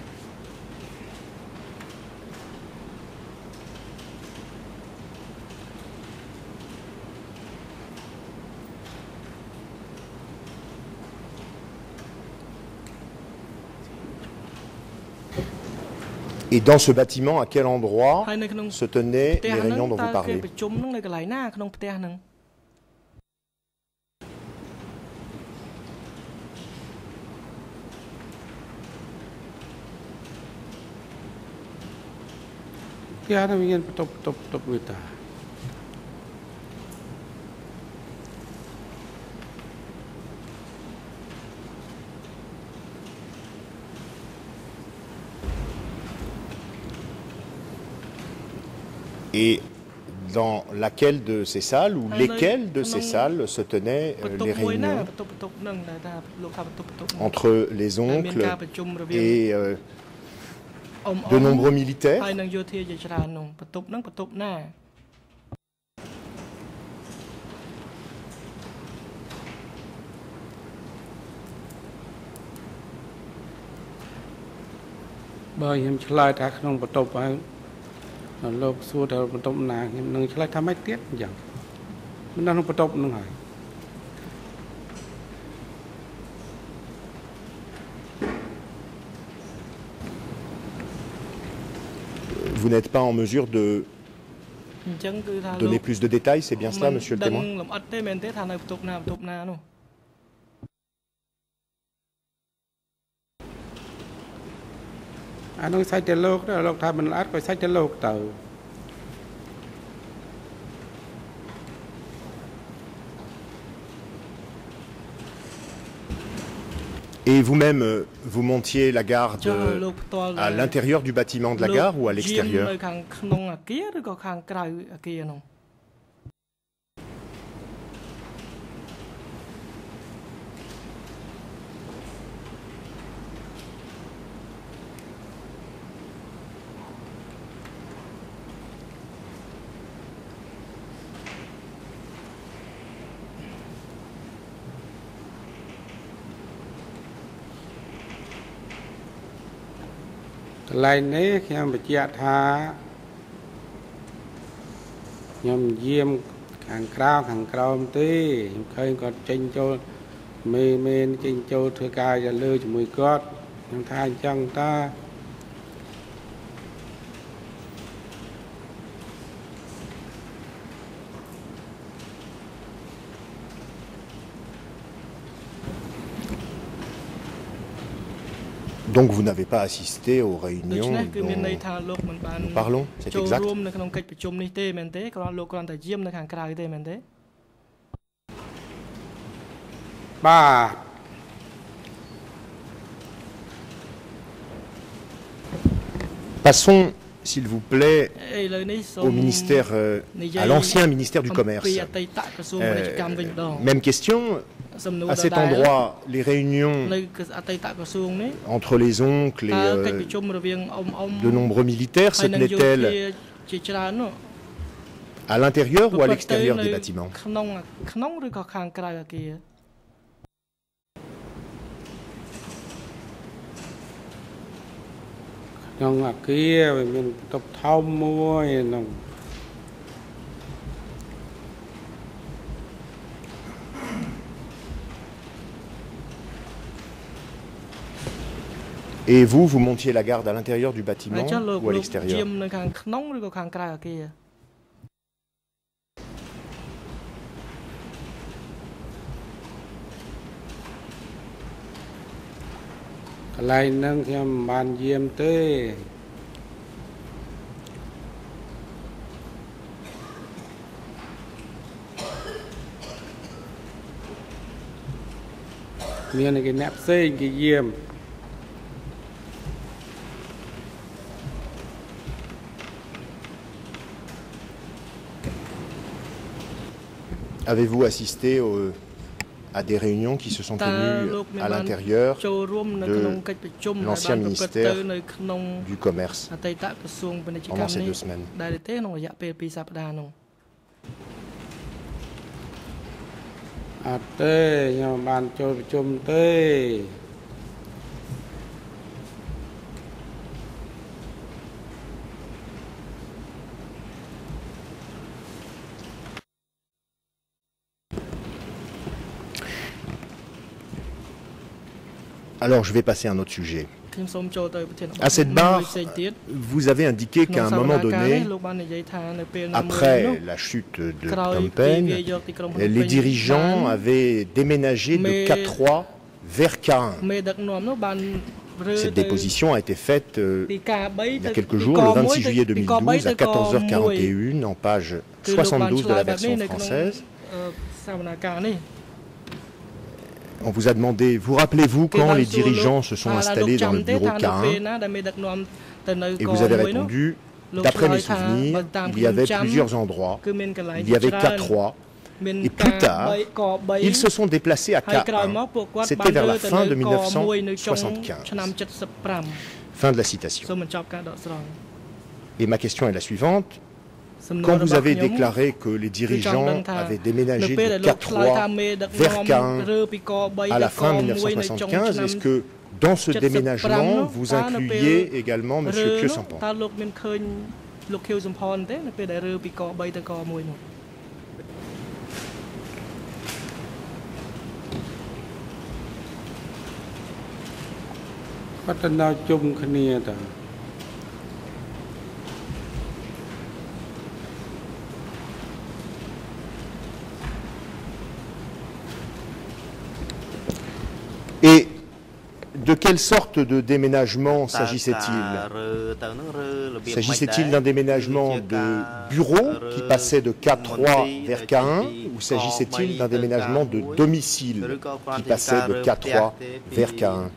Speaker 2: Et dans ce bâtiment, à quel endroit se tenaient les réunions dont vous parlez? Et dans laquelle de ces salles ou lesquelles de ces salles se tenaient euh, les réunions entre les oncles et euh, de nombreux militaires?
Speaker 3: Lộp xua theo một tôm nàng nâng lại tham mấy tiết chẳng mình đang một tôm nâng hỏi.
Speaker 2: Vous n'êtes pas en mesure de donner plus de détails, c'est bien cela, monsieur le témoin?
Speaker 3: Anh nói sai trên lốc đó, lốc thay mình át phải sai trên lốc tàu.
Speaker 2: Et vous-même, vous montiez la garde à l'intérieur du bâtiment de la gare ou à l'extérieur?
Speaker 3: Lại này khi em bị chết tha nhom diêm hàng cao hàng cao tí khơi còn tranh cho mê mê tranh cho thưa ca và lư cho mùi cót nhom tha chân ta
Speaker 2: Donc vous n'avez pas assisté aux réunions dont nous parlons, c'est exact.
Speaker 3: Bah.
Speaker 2: Passons, s'il vous plaît, au ministère, euh, à l'ancien ministère du Commerce. Euh, même question. À cet endroit, les réunions entre les oncles et euh, de nombreux militaires se tenaient-elles à l'intérieur ou à l'extérieur des bâtiments? Et vous, vous montiez la garde à l'intérieur du bâtiment ou à l'extérieur? Avez-vous assisté au, à des réunions qui se sont tenues à l'intérieur de l'ancien ministère du Commerce pendant ces deux semaines? Alors, je vais passer à un autre sujet. À cette barre, vous avez indiqué qu'à un moment donné, après la chute de Phnom Penh, les dirigeants avaient déménagé de K trois vers K un. Cette déposition a été faite euh, il y a quelques jours, le vingt-six juillet deux mille douze, à quatorze heures quarante et une, en page soixante-douze de la version française. On vous a demandé, vous rappelez-vous quand les dirigeants se sont installés dans le bureau K un? Et vous avez répondu, d'après mes souvenirs, il y avait plusieurs endroits. Il y avait K trois. Et plus tard, ils se sont déplacés à K un. C'était vers la fin de mille neuf cent soixante-quinze. Fin de la citation. Et ma question est la suivante. Quand vous avez déclaré que les dirigeants avaient déménagé de K trois vers K un à la fin mille neuf cent soixante-quinze, est-ce que dans ce déménagement, vous incluiez également M. Khieu Samphan? Et de quelle sorte de déménagement s'agissait-il? S'agissait-il d'un déménagement de bureau qui passait de K trois vers K un, ou s'agissait-il d'un déménagement de domicile qui passait de K trois vers K un?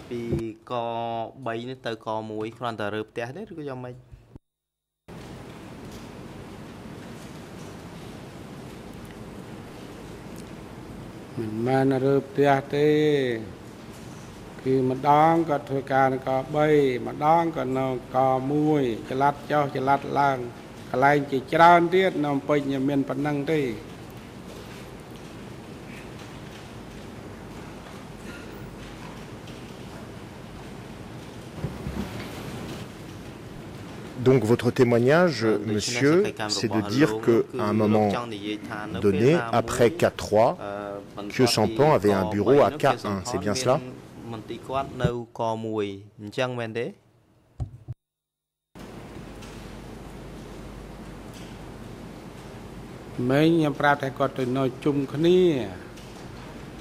Speaker 2: Donc votre témoignage, monsieur, c'est de dire qu'à un moment donné, après K trois, Khieu Samphan avait un bureau à K un, c'est bien cela?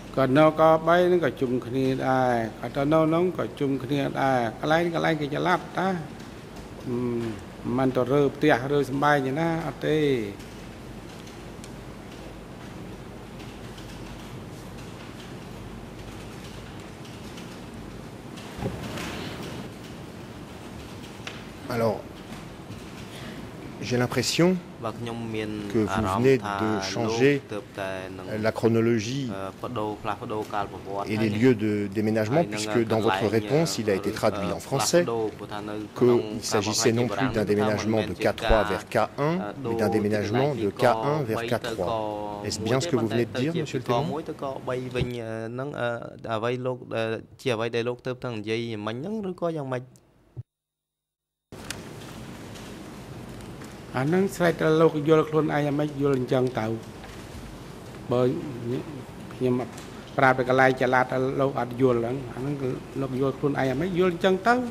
Speaker 3: còn nó có bay nó có chung kia ai còn nó nó có chung kia ai cái này cái này cái chả lát ta mình tổ rơ tia rơ sắm bay như na ở đây
Speaker 2: Alors, j'ai l'impression que vous venez de changer la chronologie et les lieux de déménagement, puisque dans votre réponse, il a été traduit en français qu'il s'agissait non plus d'un déménagement de K trois vers K un, mais d'un déménagement de K un vers K trois. Est-ce bien ce que vous venez de dire, Monsieur le témoin?
Speaker 3: anh năng sai tra lô cái vô luôn ai mà vô lên chân tàu bởi nhưng mà ra về cái lai chả là lô anh vô là anh năng lô vô luôn ai mà vô lên chân tàu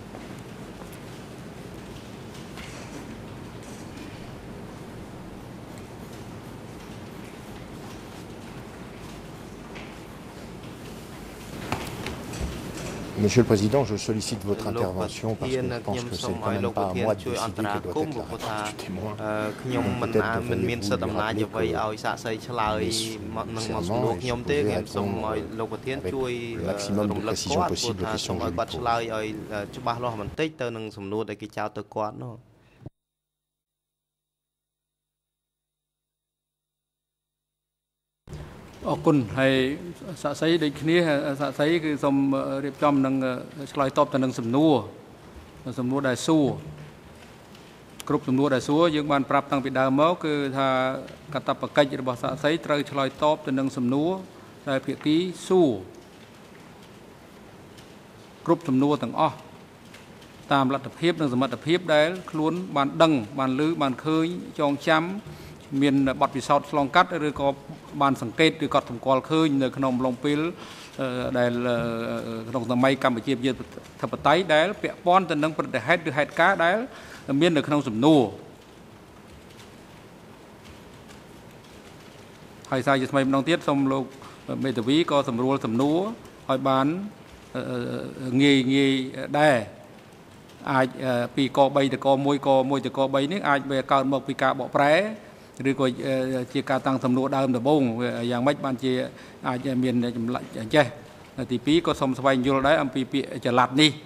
Speaker 2: Monsieur le Président, je sollicite votre intervention parce que je pense que c'est quand même pas à moi de décider quelle doit être la réponse du témoin. Donc peut-être devriez-vous lui rappeler que nécessairement, et je pouvais répondre avec le maximum de précision possible aux questions que je lui pose.
Speaker 1: Ở cùng hay xã xây định kia xã xây cái dòng điệp trong năng slide top từ năng sầm nua sầm nua đại su group sầm nua đại su dương ban prap tăng bị đào máu cứ tha cắt tập bậc cáchរបស់xã xây trời slide top từ năng sầm nua đại phía ký su group sầm nua từng o តាមលទ្ធភាពនិងសមត្ថភាពដែលខ្លួនបានដឹងបានឮបានឃើញចងចាំមានបទពិសោធន៍ឆ្លងកាត់ឬក៏បានសង្កេតឬក៏សម្គាល់ឃើញនៅក្នុងអំឡុងពេលដែលក្នុងសម័យកម្ពុជាប្រជាធិបតេយ្យដែលពាក់ព័ន្ធទៅនឹងប្រតិហេតុឬហេតុការណ៍ដែលមាននៅក្នុងសំណួរហើយសារជាថ្មីម្ដងទៀតសូមលោកមេធាវីក៏សម្រួលសំណួរឲ្យបានងាយងាយដែរអាចពីក3ទៅក1ក1ទៅក3នេះអាចវាកើតមកពីការបកប្រែឬក៏ជាការតាំងសំណួរដើមដំបូងយ៉ាងម៉េចបានជាអាចមានចម្លាក់ចេះទី2ក៏សូមស្វែងយល់ដែរអំពីពាក្យចល័តនេះ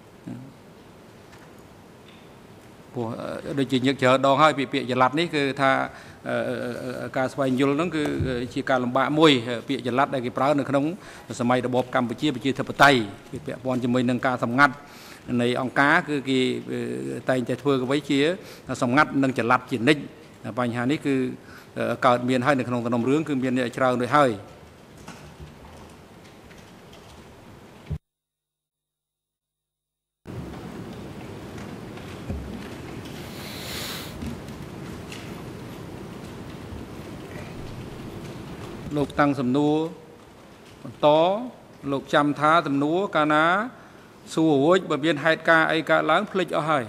Speaker 1: ព្រោះដូចជាញឹកច្រើនដងហើយពីពាក្យចល័តនេះគឺថាការស្វែងយល់ហ្នឹងគឺជាការលំបាកមួយពាក្យចល័តដែលគេប្រើនៅក្នុងសម័យរបបកម្ពុជាប្រជាធិបតេយ្យវាពាក់ព័ន្ធជាមួយនឹងការសម្ងាត់នៃអង្គការគឺគេតែងតែធ្វើអ្វីជាសម្ងាត់និងចល័តជានិច្ចបញ្ហានេះគឺកើតមានហើយនៅក្នុងដំណំរឿងគឺមានច្រើនដូចហើយលោកតាំងសំណួរបន្តលោកចាំថាសំណួរកាលណាសួររួចបើមានហេតុការអីកើតឡើងភ្លេចអស់ហើយ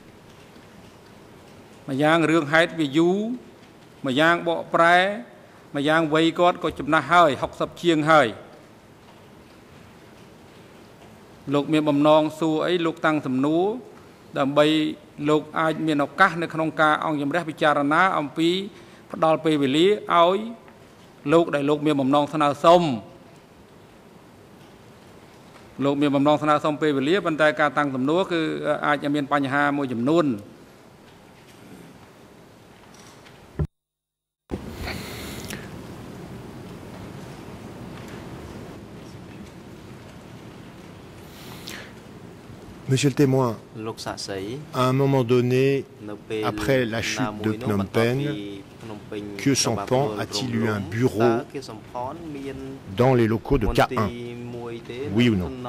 Speaker 1: ម្យ៉ាងរឿងហេតុវាយូរម្យ៉ាងបកប្រែម្យ៉ាងវ័យគាត់ក៏ចំណាស់ហើយ60ជាងហើយលោកមានបំណងសួរអីលោកតាំងសំណួរដើម្បីលោកអាចមានឱកាសនៅក្នុងការអង្គជំរះពិចារណាអំពីផ្ដល់ពេលវេលាឲ្យលោកដែលលោកមានបំណងស្នើសុំលោកមានបំណងស្នើសុំពេលវេលាប៉ុន្តែការតាំងសំណួរគឺអាចមានបញ្ហាមួយចំនួន
Speaker 2: Monsieur le témoin, à un moment donné, après la chute de Phnom Penh, Khieu Samphan a-t-il eu un bureau dans les locaux de K un? Oui ou non?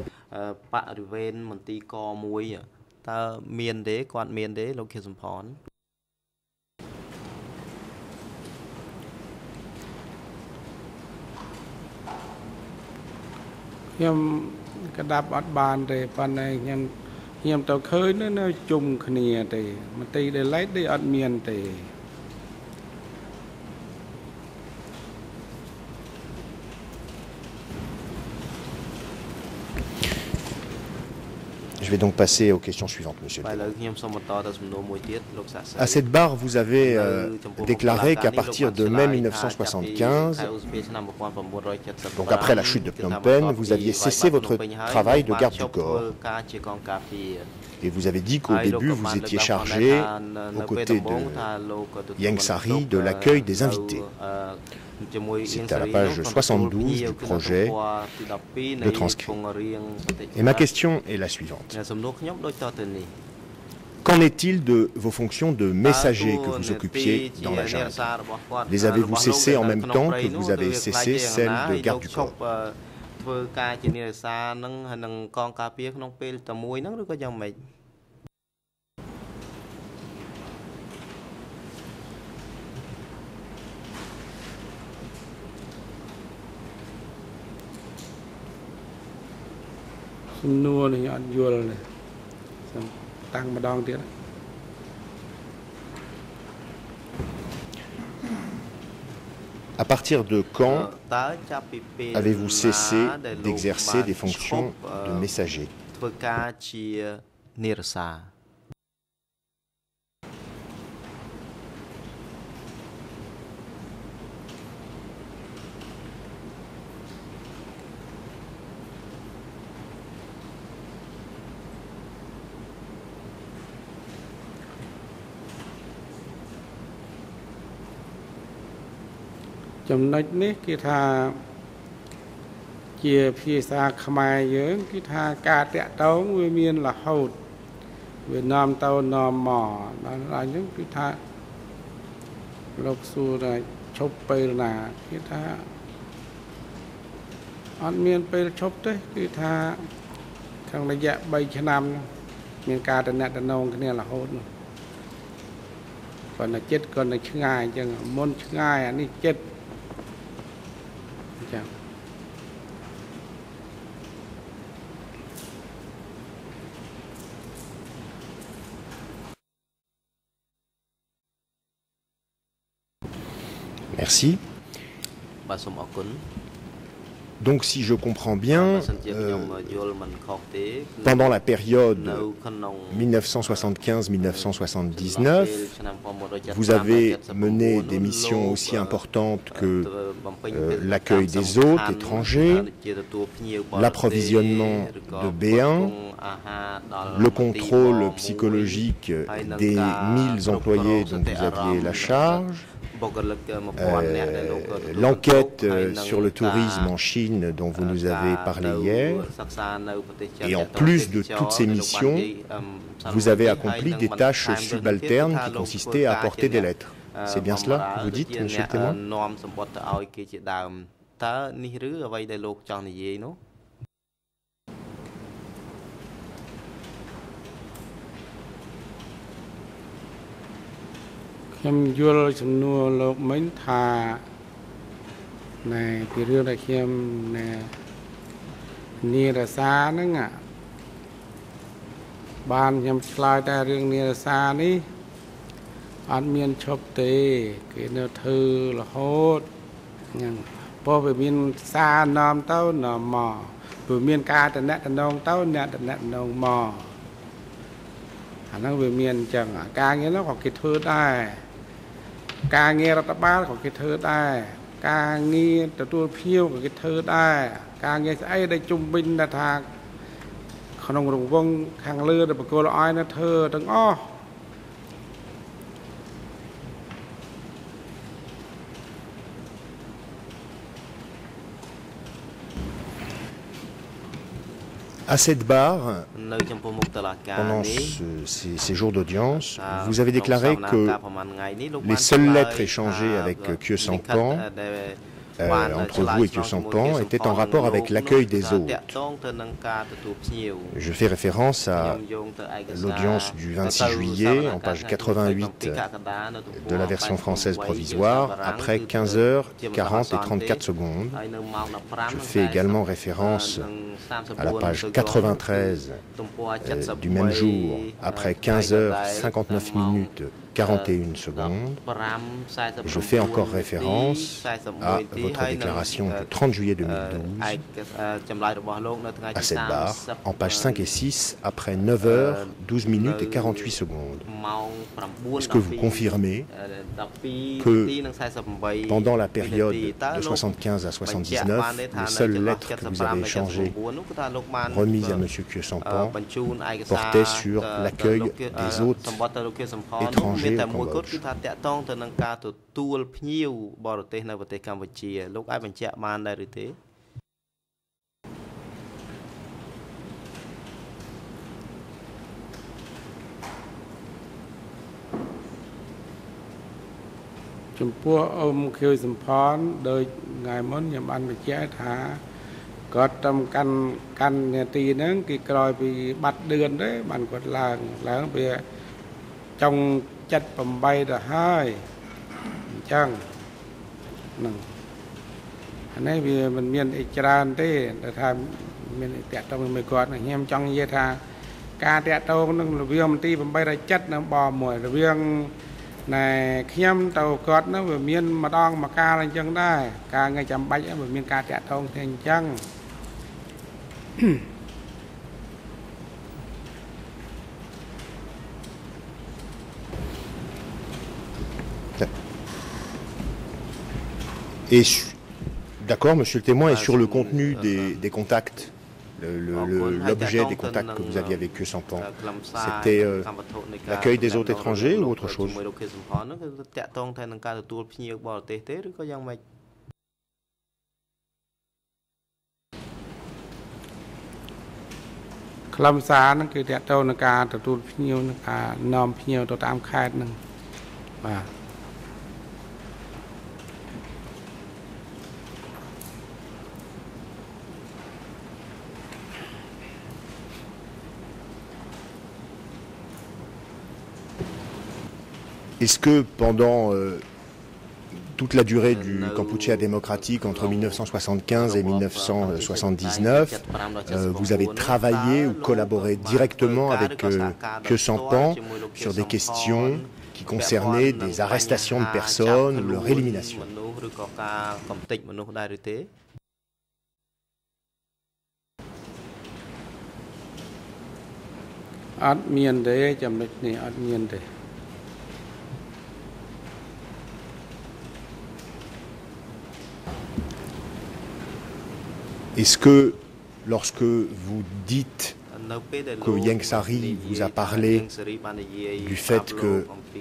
Speaker 3: cái đáp bắt bàn thì phần này nhầm nhầm tàu khơi nó nó chung khnia thì mà tì để lấy đi ăn miền thì
Speaker 2: Je vais donc passer aux questions suivantes, monsieur. À cette barre, vous avez euh, déclaré qu'à partir de mai mille neuf cent soixante-quinze, donc après la chute de Phnom Penh, vous aviez cessé votre travail de garde du corps. Et vous avez dit qu'au début, vous étiez chargé, aux côtés de Ieng Sary, de l'accueil des invités. C'est à la page soixante-douze du projet de transcrit. Et ma question est la suivante. Qu'en est-il de vos fonctions de messager que vous occupiez dans la junte? Les avez-vous cessées en même temps que vous avez cessé celles de garde du corps? À partir de quand avez-vous cessé d'exercer des fonctions de messager?
Speaker 3: ចំណុចនេះគឺថាជាភាសាខ្មែរយើងគឺថាការតាក់ទងវាមានរហូតវានាំទៅនាំមកដល់អញ្ចឹងគឺថាលោកសួរថាឈប់ពេលណាគឺថាអត់មានពេលឈប់ទេគឺថាក្នុងរយៈបីឆ្នាំមានការតំណែងតំណងគ្នារហូតគាត់តែចិត្តគាត់តែឆ្ងាយអញ្ចឹងមុនឆ្ងាយអានេះចិត្ត
Speaker 2: Merci. Donc si je comprends bien, euh, pendant la période mille neuf cent soixante-quinze mille neuf cent soixante-dix-neuf, vous avez mené des missions aussi importantes que euh, l'accueil des hôtes étrangers, l'approvisionnement de B un, le contrôle psychologique des mille employés dont vous aviez la charge, Euh, l'enquête euh, sur le tourisme en Chine dont vous nous avez parlé hier, et en plus de toutes ces missions, vous avez accompli des tâches subalternes qui consistaient à apporter des lettres. C'est bien cela que vous dites, monsieur le témoin?
Speaker 3: ខ្ញុំយល់ចំនួនលោកមិញថាណែពីរឿងដែលខ្ញុំណែនារសាហ្នឹងបានខ្ញុំឆ្លើយតែរឿងនារសានេះអត់មានឈប់ទេគេនៅធ្វើរហូតហ្នឹងព្រោះវាមានសារនាំទៅនាំមកវាមានការតំណែងតំណងទៅអ្នកតំណែងតំណងមកអាហ្នឹងវាមានអញ្ចឹងការងារនោះក៏គេធ្វើដែរការងាររដ្ឋបាលក៏គេធ្វើដែរការងារទទួលភ្ញៀវក៏គេធ្វើដែរការងារស្អីដែលជំវិញថាក្នុងរង្វង់ខាងលើដែលបកគលឲ្យនៅធ្វើទាំងអស់
Speaker 2: À cette barre, pendant ce, ces, ces jours d'audience, vous avez déclaré que les seules lettres échangées avec Khieu Samphan, euh, entre vous et Khieu Samphan, étaient en rapport avec l'accueil des hôtes. Je fais référence à l'audience du vingt-six juillet, en page quatre-vingt-huit de la version française provisoire, après quinze heures quarante et trente-quatre secondes. Je fais également référence à la page quatre-vingt-treize euh, du même jour, après quinze heures cinquante-neuf minutes quarante et une secondes. Je fais encore référence à votre déclaration du trente juillet deux mille douze, à cette barre, en page cinq et six, après neuf heures, douze minutes et quarante-huit secondes. Est-ce que vous confirmez que pendant la période de soixante-quinze à soixante-dix-neuf, les seules lettres que vous avez échangées, remises à M. Khieu Samphan, portaient sur l'accueil des hôtes étrangers au Cambodge?
Speaker 3: ចំពោះអ៊ំខៀវសំផនដោយថ្ងៃមុនខ្ញុំបានបញ្ជាក់ថាគាត់តាមកាន់កាន់នាទីហ្នឹងគេក្រោយពីបាត់ឌឿនទេបានគាត់ឡើងឡើងវាចង់ចិត្ត 8 ទៅហើយអញ្ចឹងហ្នឹងអានេះវាមិនមានអីច្រើនទេតែថាមានតាក់ទងមួយគាត់ខ្ញុំចង់និយាយថាការតាក់ទងនឹងរវាងមន្ទីរ 8ដល់ 7 នៅបមួយរវាង ណែខ្ញុំទៅគាត់នោះវាមានម្ដងមកកាលអញ្ចឹងដែរការថ្ងៃចាំបាច់វាមានការតាក់ទងគ្នាអញ្ចឹង
Speaker 2: Et d'accord, monsieur le témoin, et sur le contenu des, des contacts, l'objet des contacts que vous aviez avec Khieu Samphan, c'était euh, l'accueil des hôtes étrangers ou autre chose? Est-ce que pendant euh, toute la durée du Kampuchea démocratique entre mille neuf cent soixante-quinze et mille neuf cent soixante-dix-neuf, euh, vous avez travaillé ou collaboré directement avec euh, Khieu Samphan sur des questions qui concernaient des arrestations de personnes ou leur élimination? Est-ce que lorsque vous dites que Ieng Sary vous a parlé du fait que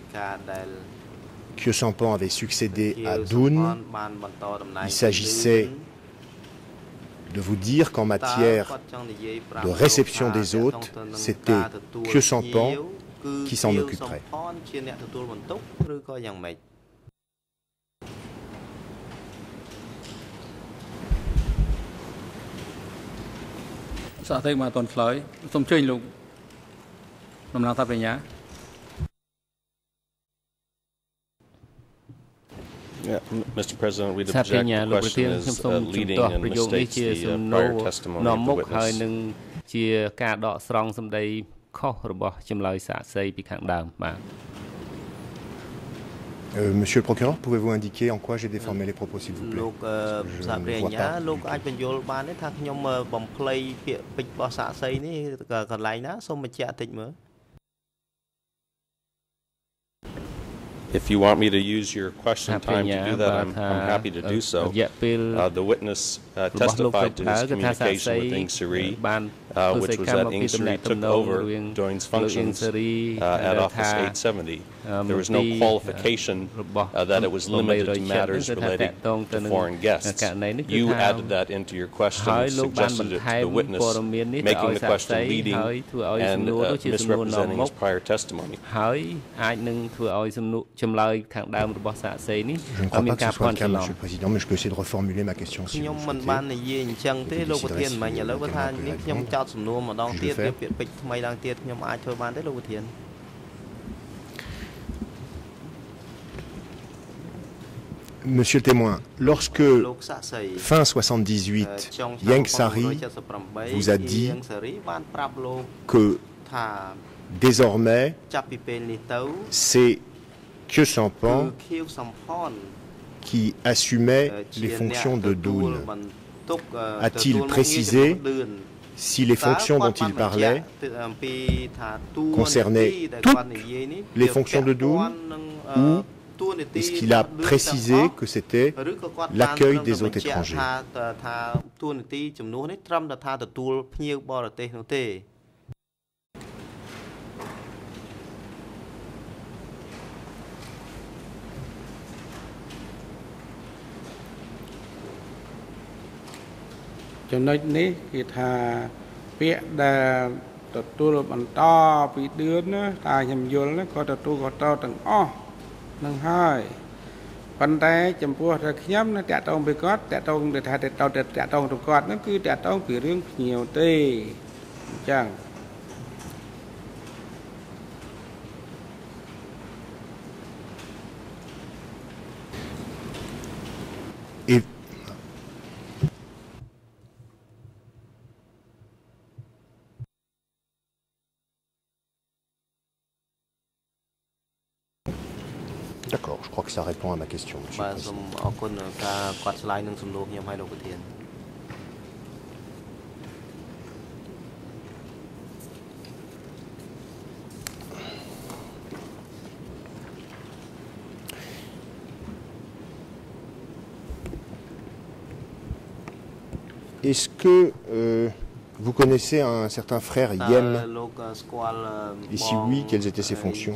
Speaker 2: Khieu Samphan avait succédé à Dun, il s'agissait de vous dire qu'en matière de réception des hôtes, c'était Khieu Samphan qui s'en occuperait?
Speaker 4: Yeah, Mister President, we'd object. The question is uh, leading and mistakes the uh, prior testimony of the witness.
Speaker 2: Euh, Monsieur le procureur, pouvez-vous indiquer en quoi j'ai déformé les propos, s'il vous plaît? Je ne vois pas.
Speaker 4: If you want me to use your question time to do that, I'm, I'm happy to do so. Uh, the witness uh, testified to his communication with Ieng Sary, uh, which was that Ieng Sary took over Doing's functions uh, at Office eight seventy. There was no qualification uh, that it was limited to matters related to foreign guests. You added that into your question, suggested it to the witness, making the question leading and uh, misrepresenting his prior testimony.
Speaker 2: Je ne crois pas que ce soit le cas, Monsieur le Président, mais je peux essayer de reformuler ma question si vous le souhaitez. Vous déciderez si vous Puis-je le faire? Monsieur le témoin, lorsque fin soixante-dix-huit, Ieng Sary vous a dit que désormais c'est Khieu Samphan, qui assumait les fonctions de Doun, a-t-il précisé si les fonctions dont il parlait concernaient toutes les fonctions de Doun ou est-ce qu'il a précisé que c'était l'accueil des hôtes étrangers?
Speaker 3: ចំណុចនេះគឺថាពាក្យដែលទទួលបន្តពីដឿនណាតែខ្ញុំយល់ណាក៏ទទួលក៏តទាំងអស់នឹងហើយប៉ុន្តែចំពោះតែខ្ញុំណាតាក់ទងពីគាត់តាក់ទងទៅថាតាក់ទងតាក់ទងទៅគាត់ហ្នឹងគឺតាក់ទងពីរឿងភ្ញៀវទេអញ្ចឹង
Speaker 2: D'accord, je crois que ça répond à ma question, Monsieur le Président. Est-ce que euh, vous connaissez un certain frère Yem? Et si oui, quelles étaient ses fonctions?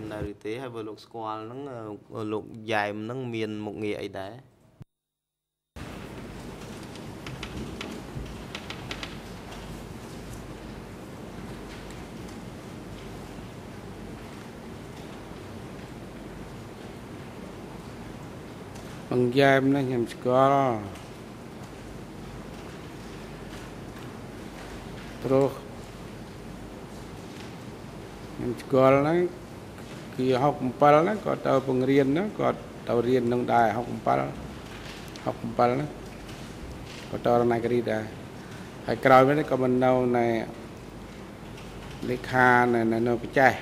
Speaker 3: Terus yang sekolah ni, kia học empal ni, kau tahu pengrian ni, kau tahu rian nang dah học empal, học empal ni, kau tahu orang nak kerja. Hai kerana ni kau menau ni lekha ni ni ni pecah,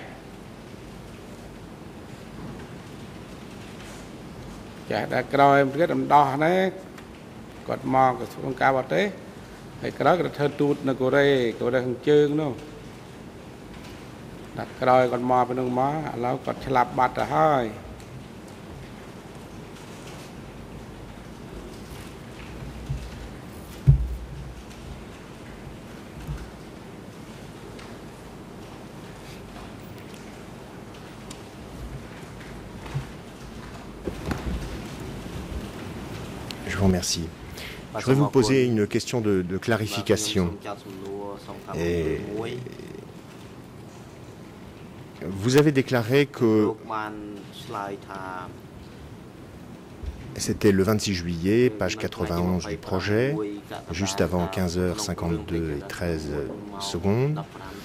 Speaker 3: pecah dah kerana mereka dalam dah ni, kau mau ke sekolah kau tu. Hãy cái đó là thơ tụt nó của đây của đây hàng chương nó đặt cái đôi con mò bên đường mò lão còn chạp bát ra hơi
Speaker 2: Je vous remercie. Je voudrais vous poser une question de, de clarification. Et vous avez déclaré que c'était le vingt-six juillet, page quatre-vingt-onze du projet, juste avant quinze heures cinquante-deux et treize secondes.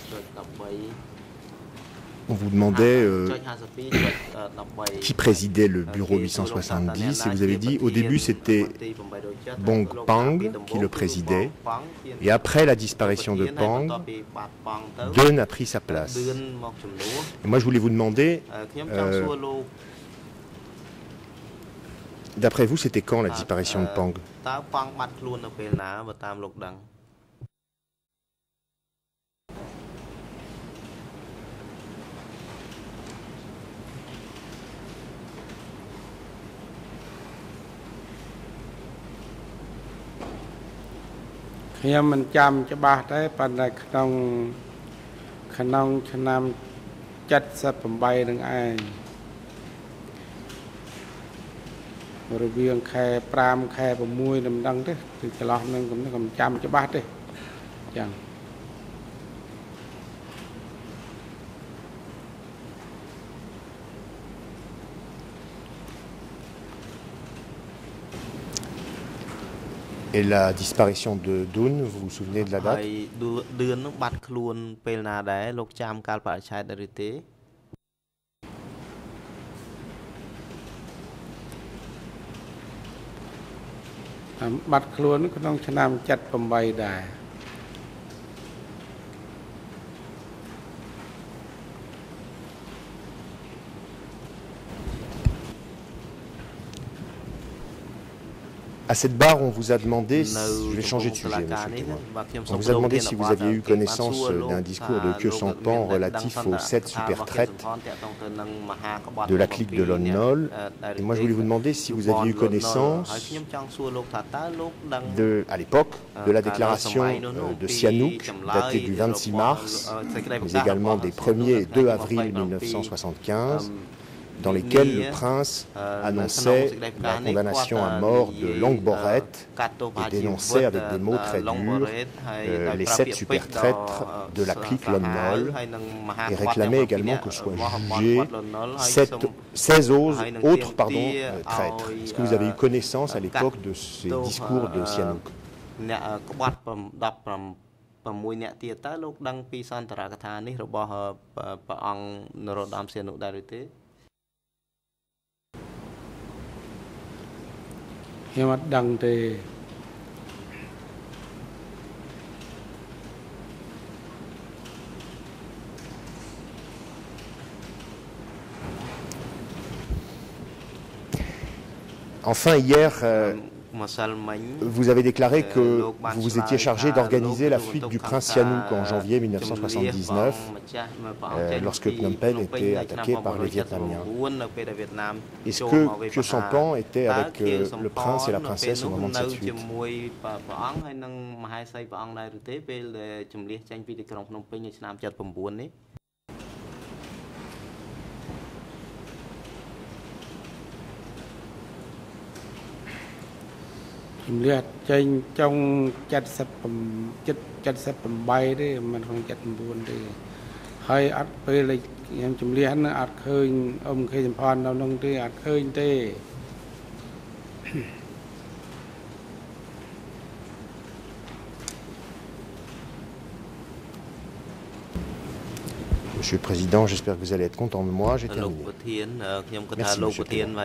Speaker 2: On vous demandait euh, qui présidait le bureau huit cent soixante-dix et vous avez dit au début c'était Bong Pang qui le présidait et après la disparition de Pang, Deun a pris sa place. Et moi je voulais vous demander, euh, d'après vous c'était quand la disparition de Pang?
Speaker 3: ខ្ញុំមិនចាំច្បាស់ទេប៉ុន្តែក្នុងក្នុងឆ្នាំseventy-eightនឹងឯងរវាងខែfiveខែsixមិនដឹងទេគឺចន្លោះនឹងខ្ញុំចាំច្បាស់ទេចឹង
Speaker 2: Et la disparition de Doun, vous vous souvenez de la date?
Speaker 6: Doun bat kluon pel na dai lok cham kal pa chai dari te.
Speaker 3: Bat kluonក្នុងឆ្នាំseventy-eightដែរ
Speaker 2: Et À cette barre, on vous a demandé, si, je vais changer de sujet, monsieur le témoin. On vous a demandé si vous aviez eu connaissance d'un discours de Khieu Samphan relatif aux sept supertraites de la clique de Lon Nol. Et moi, je voulais vous demander si vous aviez eu connaissance, de, à l'époque, de la déclaration de Sihanouk, datée du vingt-six mars, mais également des premiers et deux avril mille neuf cent soixante-quinze, dans lesquels le prince annonçait la condamnation à mort de Langboret et dénonçait avec des mots très durs euh, les sept supertraîtres de la clique Lon Nol et réclamait également que soient jugés seize autres pardon, euh, traîtres. Est-ce que vous avez eu connaissance à l'époque de ces discours de Sihanouk?
Speaker 6: 6នាក់ទៀតតើលោកដឹងពីសន្ទរកថានេះរបស់ព្រះអង្គនរោត្តមសីហនុដែរឬទេ
Speaker 3: ខ្ញុំអត់ដឹងទេ
Speaker 2: Enfin, hier, euh, vous avez déclaré que vous vous étiez chargé d'organiser la fuite du prince Sihanouk en janvier mille neuf cent soixante-dix-neuf, euh, lorsque Phnom Penh était attaqué par les Vietnamiens. Est-ce que Khieu Samphan était avec euh, le prince et la princesse au moment de cette fuite?
Speaker 3: Chúng liệt trên trong chặt sập chặt chặt sập bay đấy mình không chặt buồn đi hay ắt về lịch em chúng liệt nó ắt khơi ông khi Samphan đâu nông đi ắt khơi tê
Speaker 2: Monsieur le Président, j'espère que vous allez être content de moi. J'ai terminé. Merci, Monsieur le Président.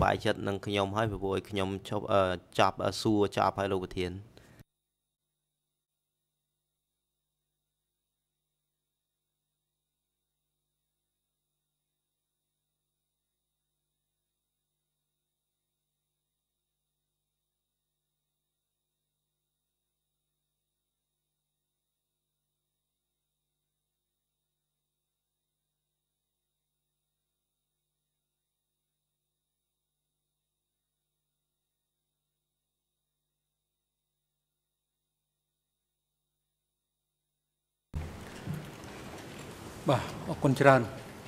Speaker 1: Bah, អរគុណច្រើន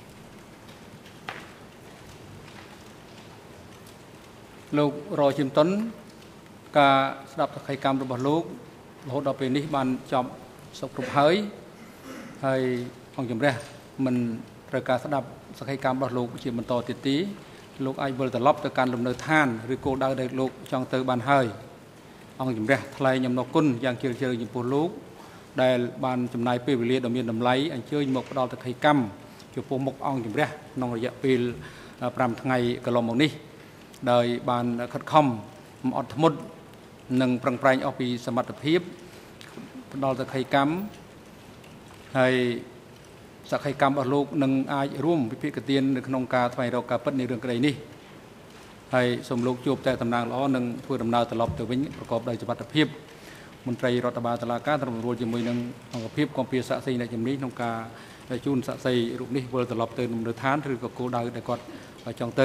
Speaker 1: លោករយជំតុនការស្ដាប់សកម្មកម្មរបស់លោករហូតដល់ពេលនេះបានចប់សុខគ្រប់ហើយហើយអង្គជំរះមិនត្រូវការស្ដាប់សកម្មកម្មរបស់លោកជាបន្តទៀតទេលោកអាចវិលត្រឡប់ទៅកាន់លំនៅឋានឬគោលដៅដែលលោកចង់ទៅបានហើយអង្គជំរះថ្លែងអំណរគុណយ៉ាងជ្រាលជ្រៅចំពោះលោកដែលបានចំណាយពេលវេលាដ៏មានតម្លៃអញ្ជើញមកផ្ដល់តក្កកម្មចំពោះមុខអង្គជំរះក្នុងរយៈពេល5ថ្ងៃកន្លងមកនេះដោយបានខិតខំអត់ធ្មត់និងប្រឹងប្រែងអស់ពីសមត្ថភាពផ្ដល់តក្កកម្មហើយសកម្មកម្មរបស់លោកនឹងអាចរួមវិភាគទាននៅក្នុងការស្វែងរកការពិតនៃរឿងក្តីនេះហើយសូមលោកជួបតែតំណាងល្អនិងធ្វើដំណើរត្រឡប់ទៅវិញប្រកបដោយសុវត្ថិភាពមន្ត្រីរដ្ឋបាលតុលាការត្រូវរួលជាមួយនឹងអង្គភាពគម្ពីរសាក់សីអ្នកជំនាញក្នុងការជូនសាក់សីរូបនេះវិលត្រឡប់ទៅលំនៅឋានឬក៏គោលដៅដែលគាត់ចង់ទៅ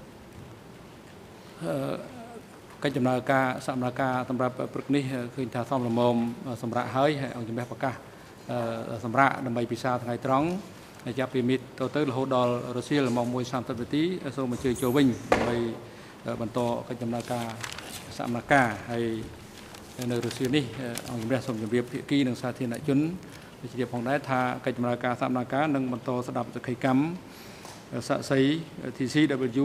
Speaker 1: កិច្ចដំណើរការសម្រាប់ការសម្រាប់ព្រឹកនេះឃើញថាសមល្មមសម្រាប់ហើយហើយអង្គជំនះប្រកាសសម្រាប់ដើម្បីពិសាថ្ងៃត្រង់ហើយចាប់ពីមិត្តទៅទៅរហូតដល់រសៀលម៉ោង មួយសាមសិប នាទីសូមអញ្ជើញចូលវិញដើម្បីបន្តកិច្ចដំណើរការសម្រាប់ការហើយនៅរសៀលនេះអង្គជំនះសូមជម្រាបភាគីនិងសាធារណជនវិជ្ជាផងដែរថាកិច្ចដំណើរការសម្ដែងការនឹងបន្តស្ដាប់សកម្មសាក់សី T C W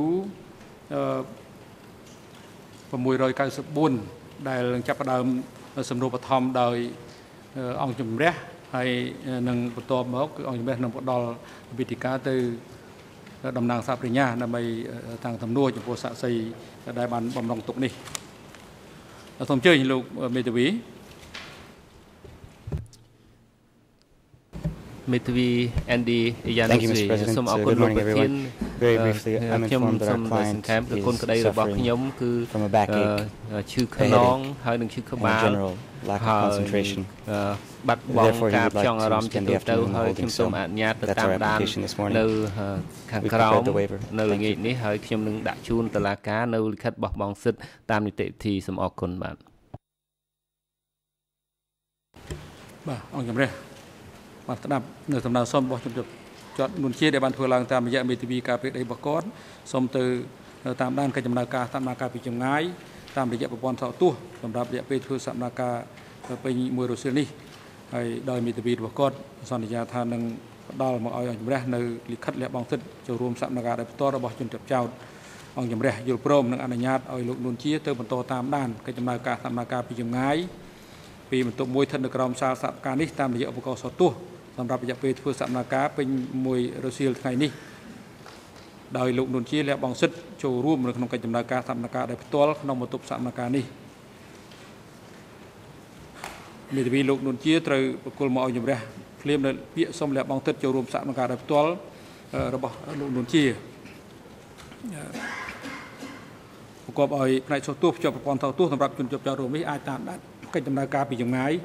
Speaker 1: 694 ដែលចាប់ផ្ដើមសម្រួលបឋមដោយអង្គជំរះហើយនឹងបន្តមកគឺអង្គជំរះនឹងផ្ដល់វិធីការទៅតំណាងសាប្រញ្ញាដើម្បីតាំងទំនួលចំពោះសាក់សីដែលបានបំរុងទុកនេះសូមអញ្ជើញលោកមេធាវីមេធាវី Andy Yanusi សូមអរគុណលោកប្រធាន
Speaker 7: Very briefly, I'm informed that our client is suffering from a backache and general lack of concentration. Therefore, he would like to spend the afternoon holding cell. That's our application this morning. We've prepared the waiver. Thank you.
Speaker 1: បាទអង្គជំរះបាទស្ដាប់នៅសំណើសុំរបស់ជំរាបចត់នួនជាដែលបានធ្វើឡើងតាមរយៈមេធាវីការពារដីរបស់គាត់សូមទៅតាមដានកិច្ចដំណើរការតាមការពីចម្ងាយតាមរយៈប្រព័ន្ធថតទស្សន៍សម្រាប់រយៈពេលធ្វើសកម្មភាពពេញមួយរសៀលនេះហើយដោយមេធាវីរបស់គាត់សន្យាថានឹងផ្ដល់មកឲ្យអង្គជំរះនៅលិខិតលះបង់សិទ្ធិចូលរួមសកម្មភាពដោយផ្ទាល់របស់ជនជាប់ចោទអង្គជំរះយល់ព្រមនឹងអនុញ្ញាតឲ្យលោកនួនជាទៅបន្តតាមដានកិច្ចដំណើរការសកម្មភាពពីចម្ងាយពីបន្ទប់មួយស្ថិតនៅក្រោមសាលសកម្មភាពនេះតាមរយៈឧបករណ៍សោតទស្សន៍សម្រាប់រយៈពេលធ្វើសកម្មភាពពេញមួយរសៀលថ្ងៃនេះដោយលោកនួនជាលះបង់សិទ្ធិចូលរួមនៅក្នុងកិច្ចដំណើរការសកម្មភាពដោយផ្ទាល់ក្នុងបន្ទប់សកម្មភាពនេះមេធាវីលោកនួនជាត្រូវប្រគល់មកឲ្យជំរះភ្លាមនៅពាក្យសុំលះបង់សិទ្ធិចូលរួមសកម្មភាពដោយផ្ទាល់របស់លោកនួនជាប្រកបឲ្យផ្នែកសោតទស្សន៍ភ្ជាប់ប្រព័ន្ធថតទស្សន៍សម្រាប់ជនជាប់ចោទរួមនេះអាចតាមដានកិច្ចដំណើរការពីចម្ងាយ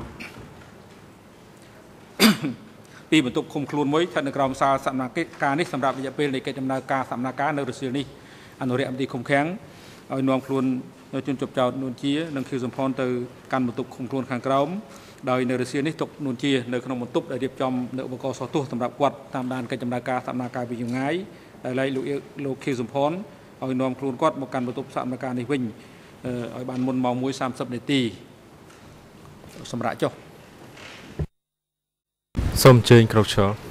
Speaker 1: ពីបន្ទប់ឃុំខ្លួនមួយស្ថិតនៅក្រោមសាលសកម្មភាពនេះសម្រាប់រយៈពេលនៃកិច្ចដំណើរការសកម្មភាពនៅរសៀលនេះអនុរិយមន្ត្រីឃុំឃាំងឲ្យនាំខ្លួនជនជាប់ចោទនួនជានិងខៀវសំផនទៅកាន់បន្ទប់ឃុំខ្លួនខាងក្រោមដោយនៅរសៀលនេះទុកនួនជានៅក្នុងបន្ទប់ដែលរៀបចំនៅឧបករណ៍សោតទស្សន៍សម្រាប់គាត់តាមដានកិច្ចដំណើរការសកម្មភាពពីចម្ងាយដែលឡៃលោកលោកខៀវសំផនឲ្យនាំខ្លួនគាត់មកកាន់បន្ទប់សកម្មភាពនេះវិញឲ្យបានមុនម៉ោងមួយសាមសិបនាទីសម្រាប់ចុះសូមអញ្ជើញក្រុមឈល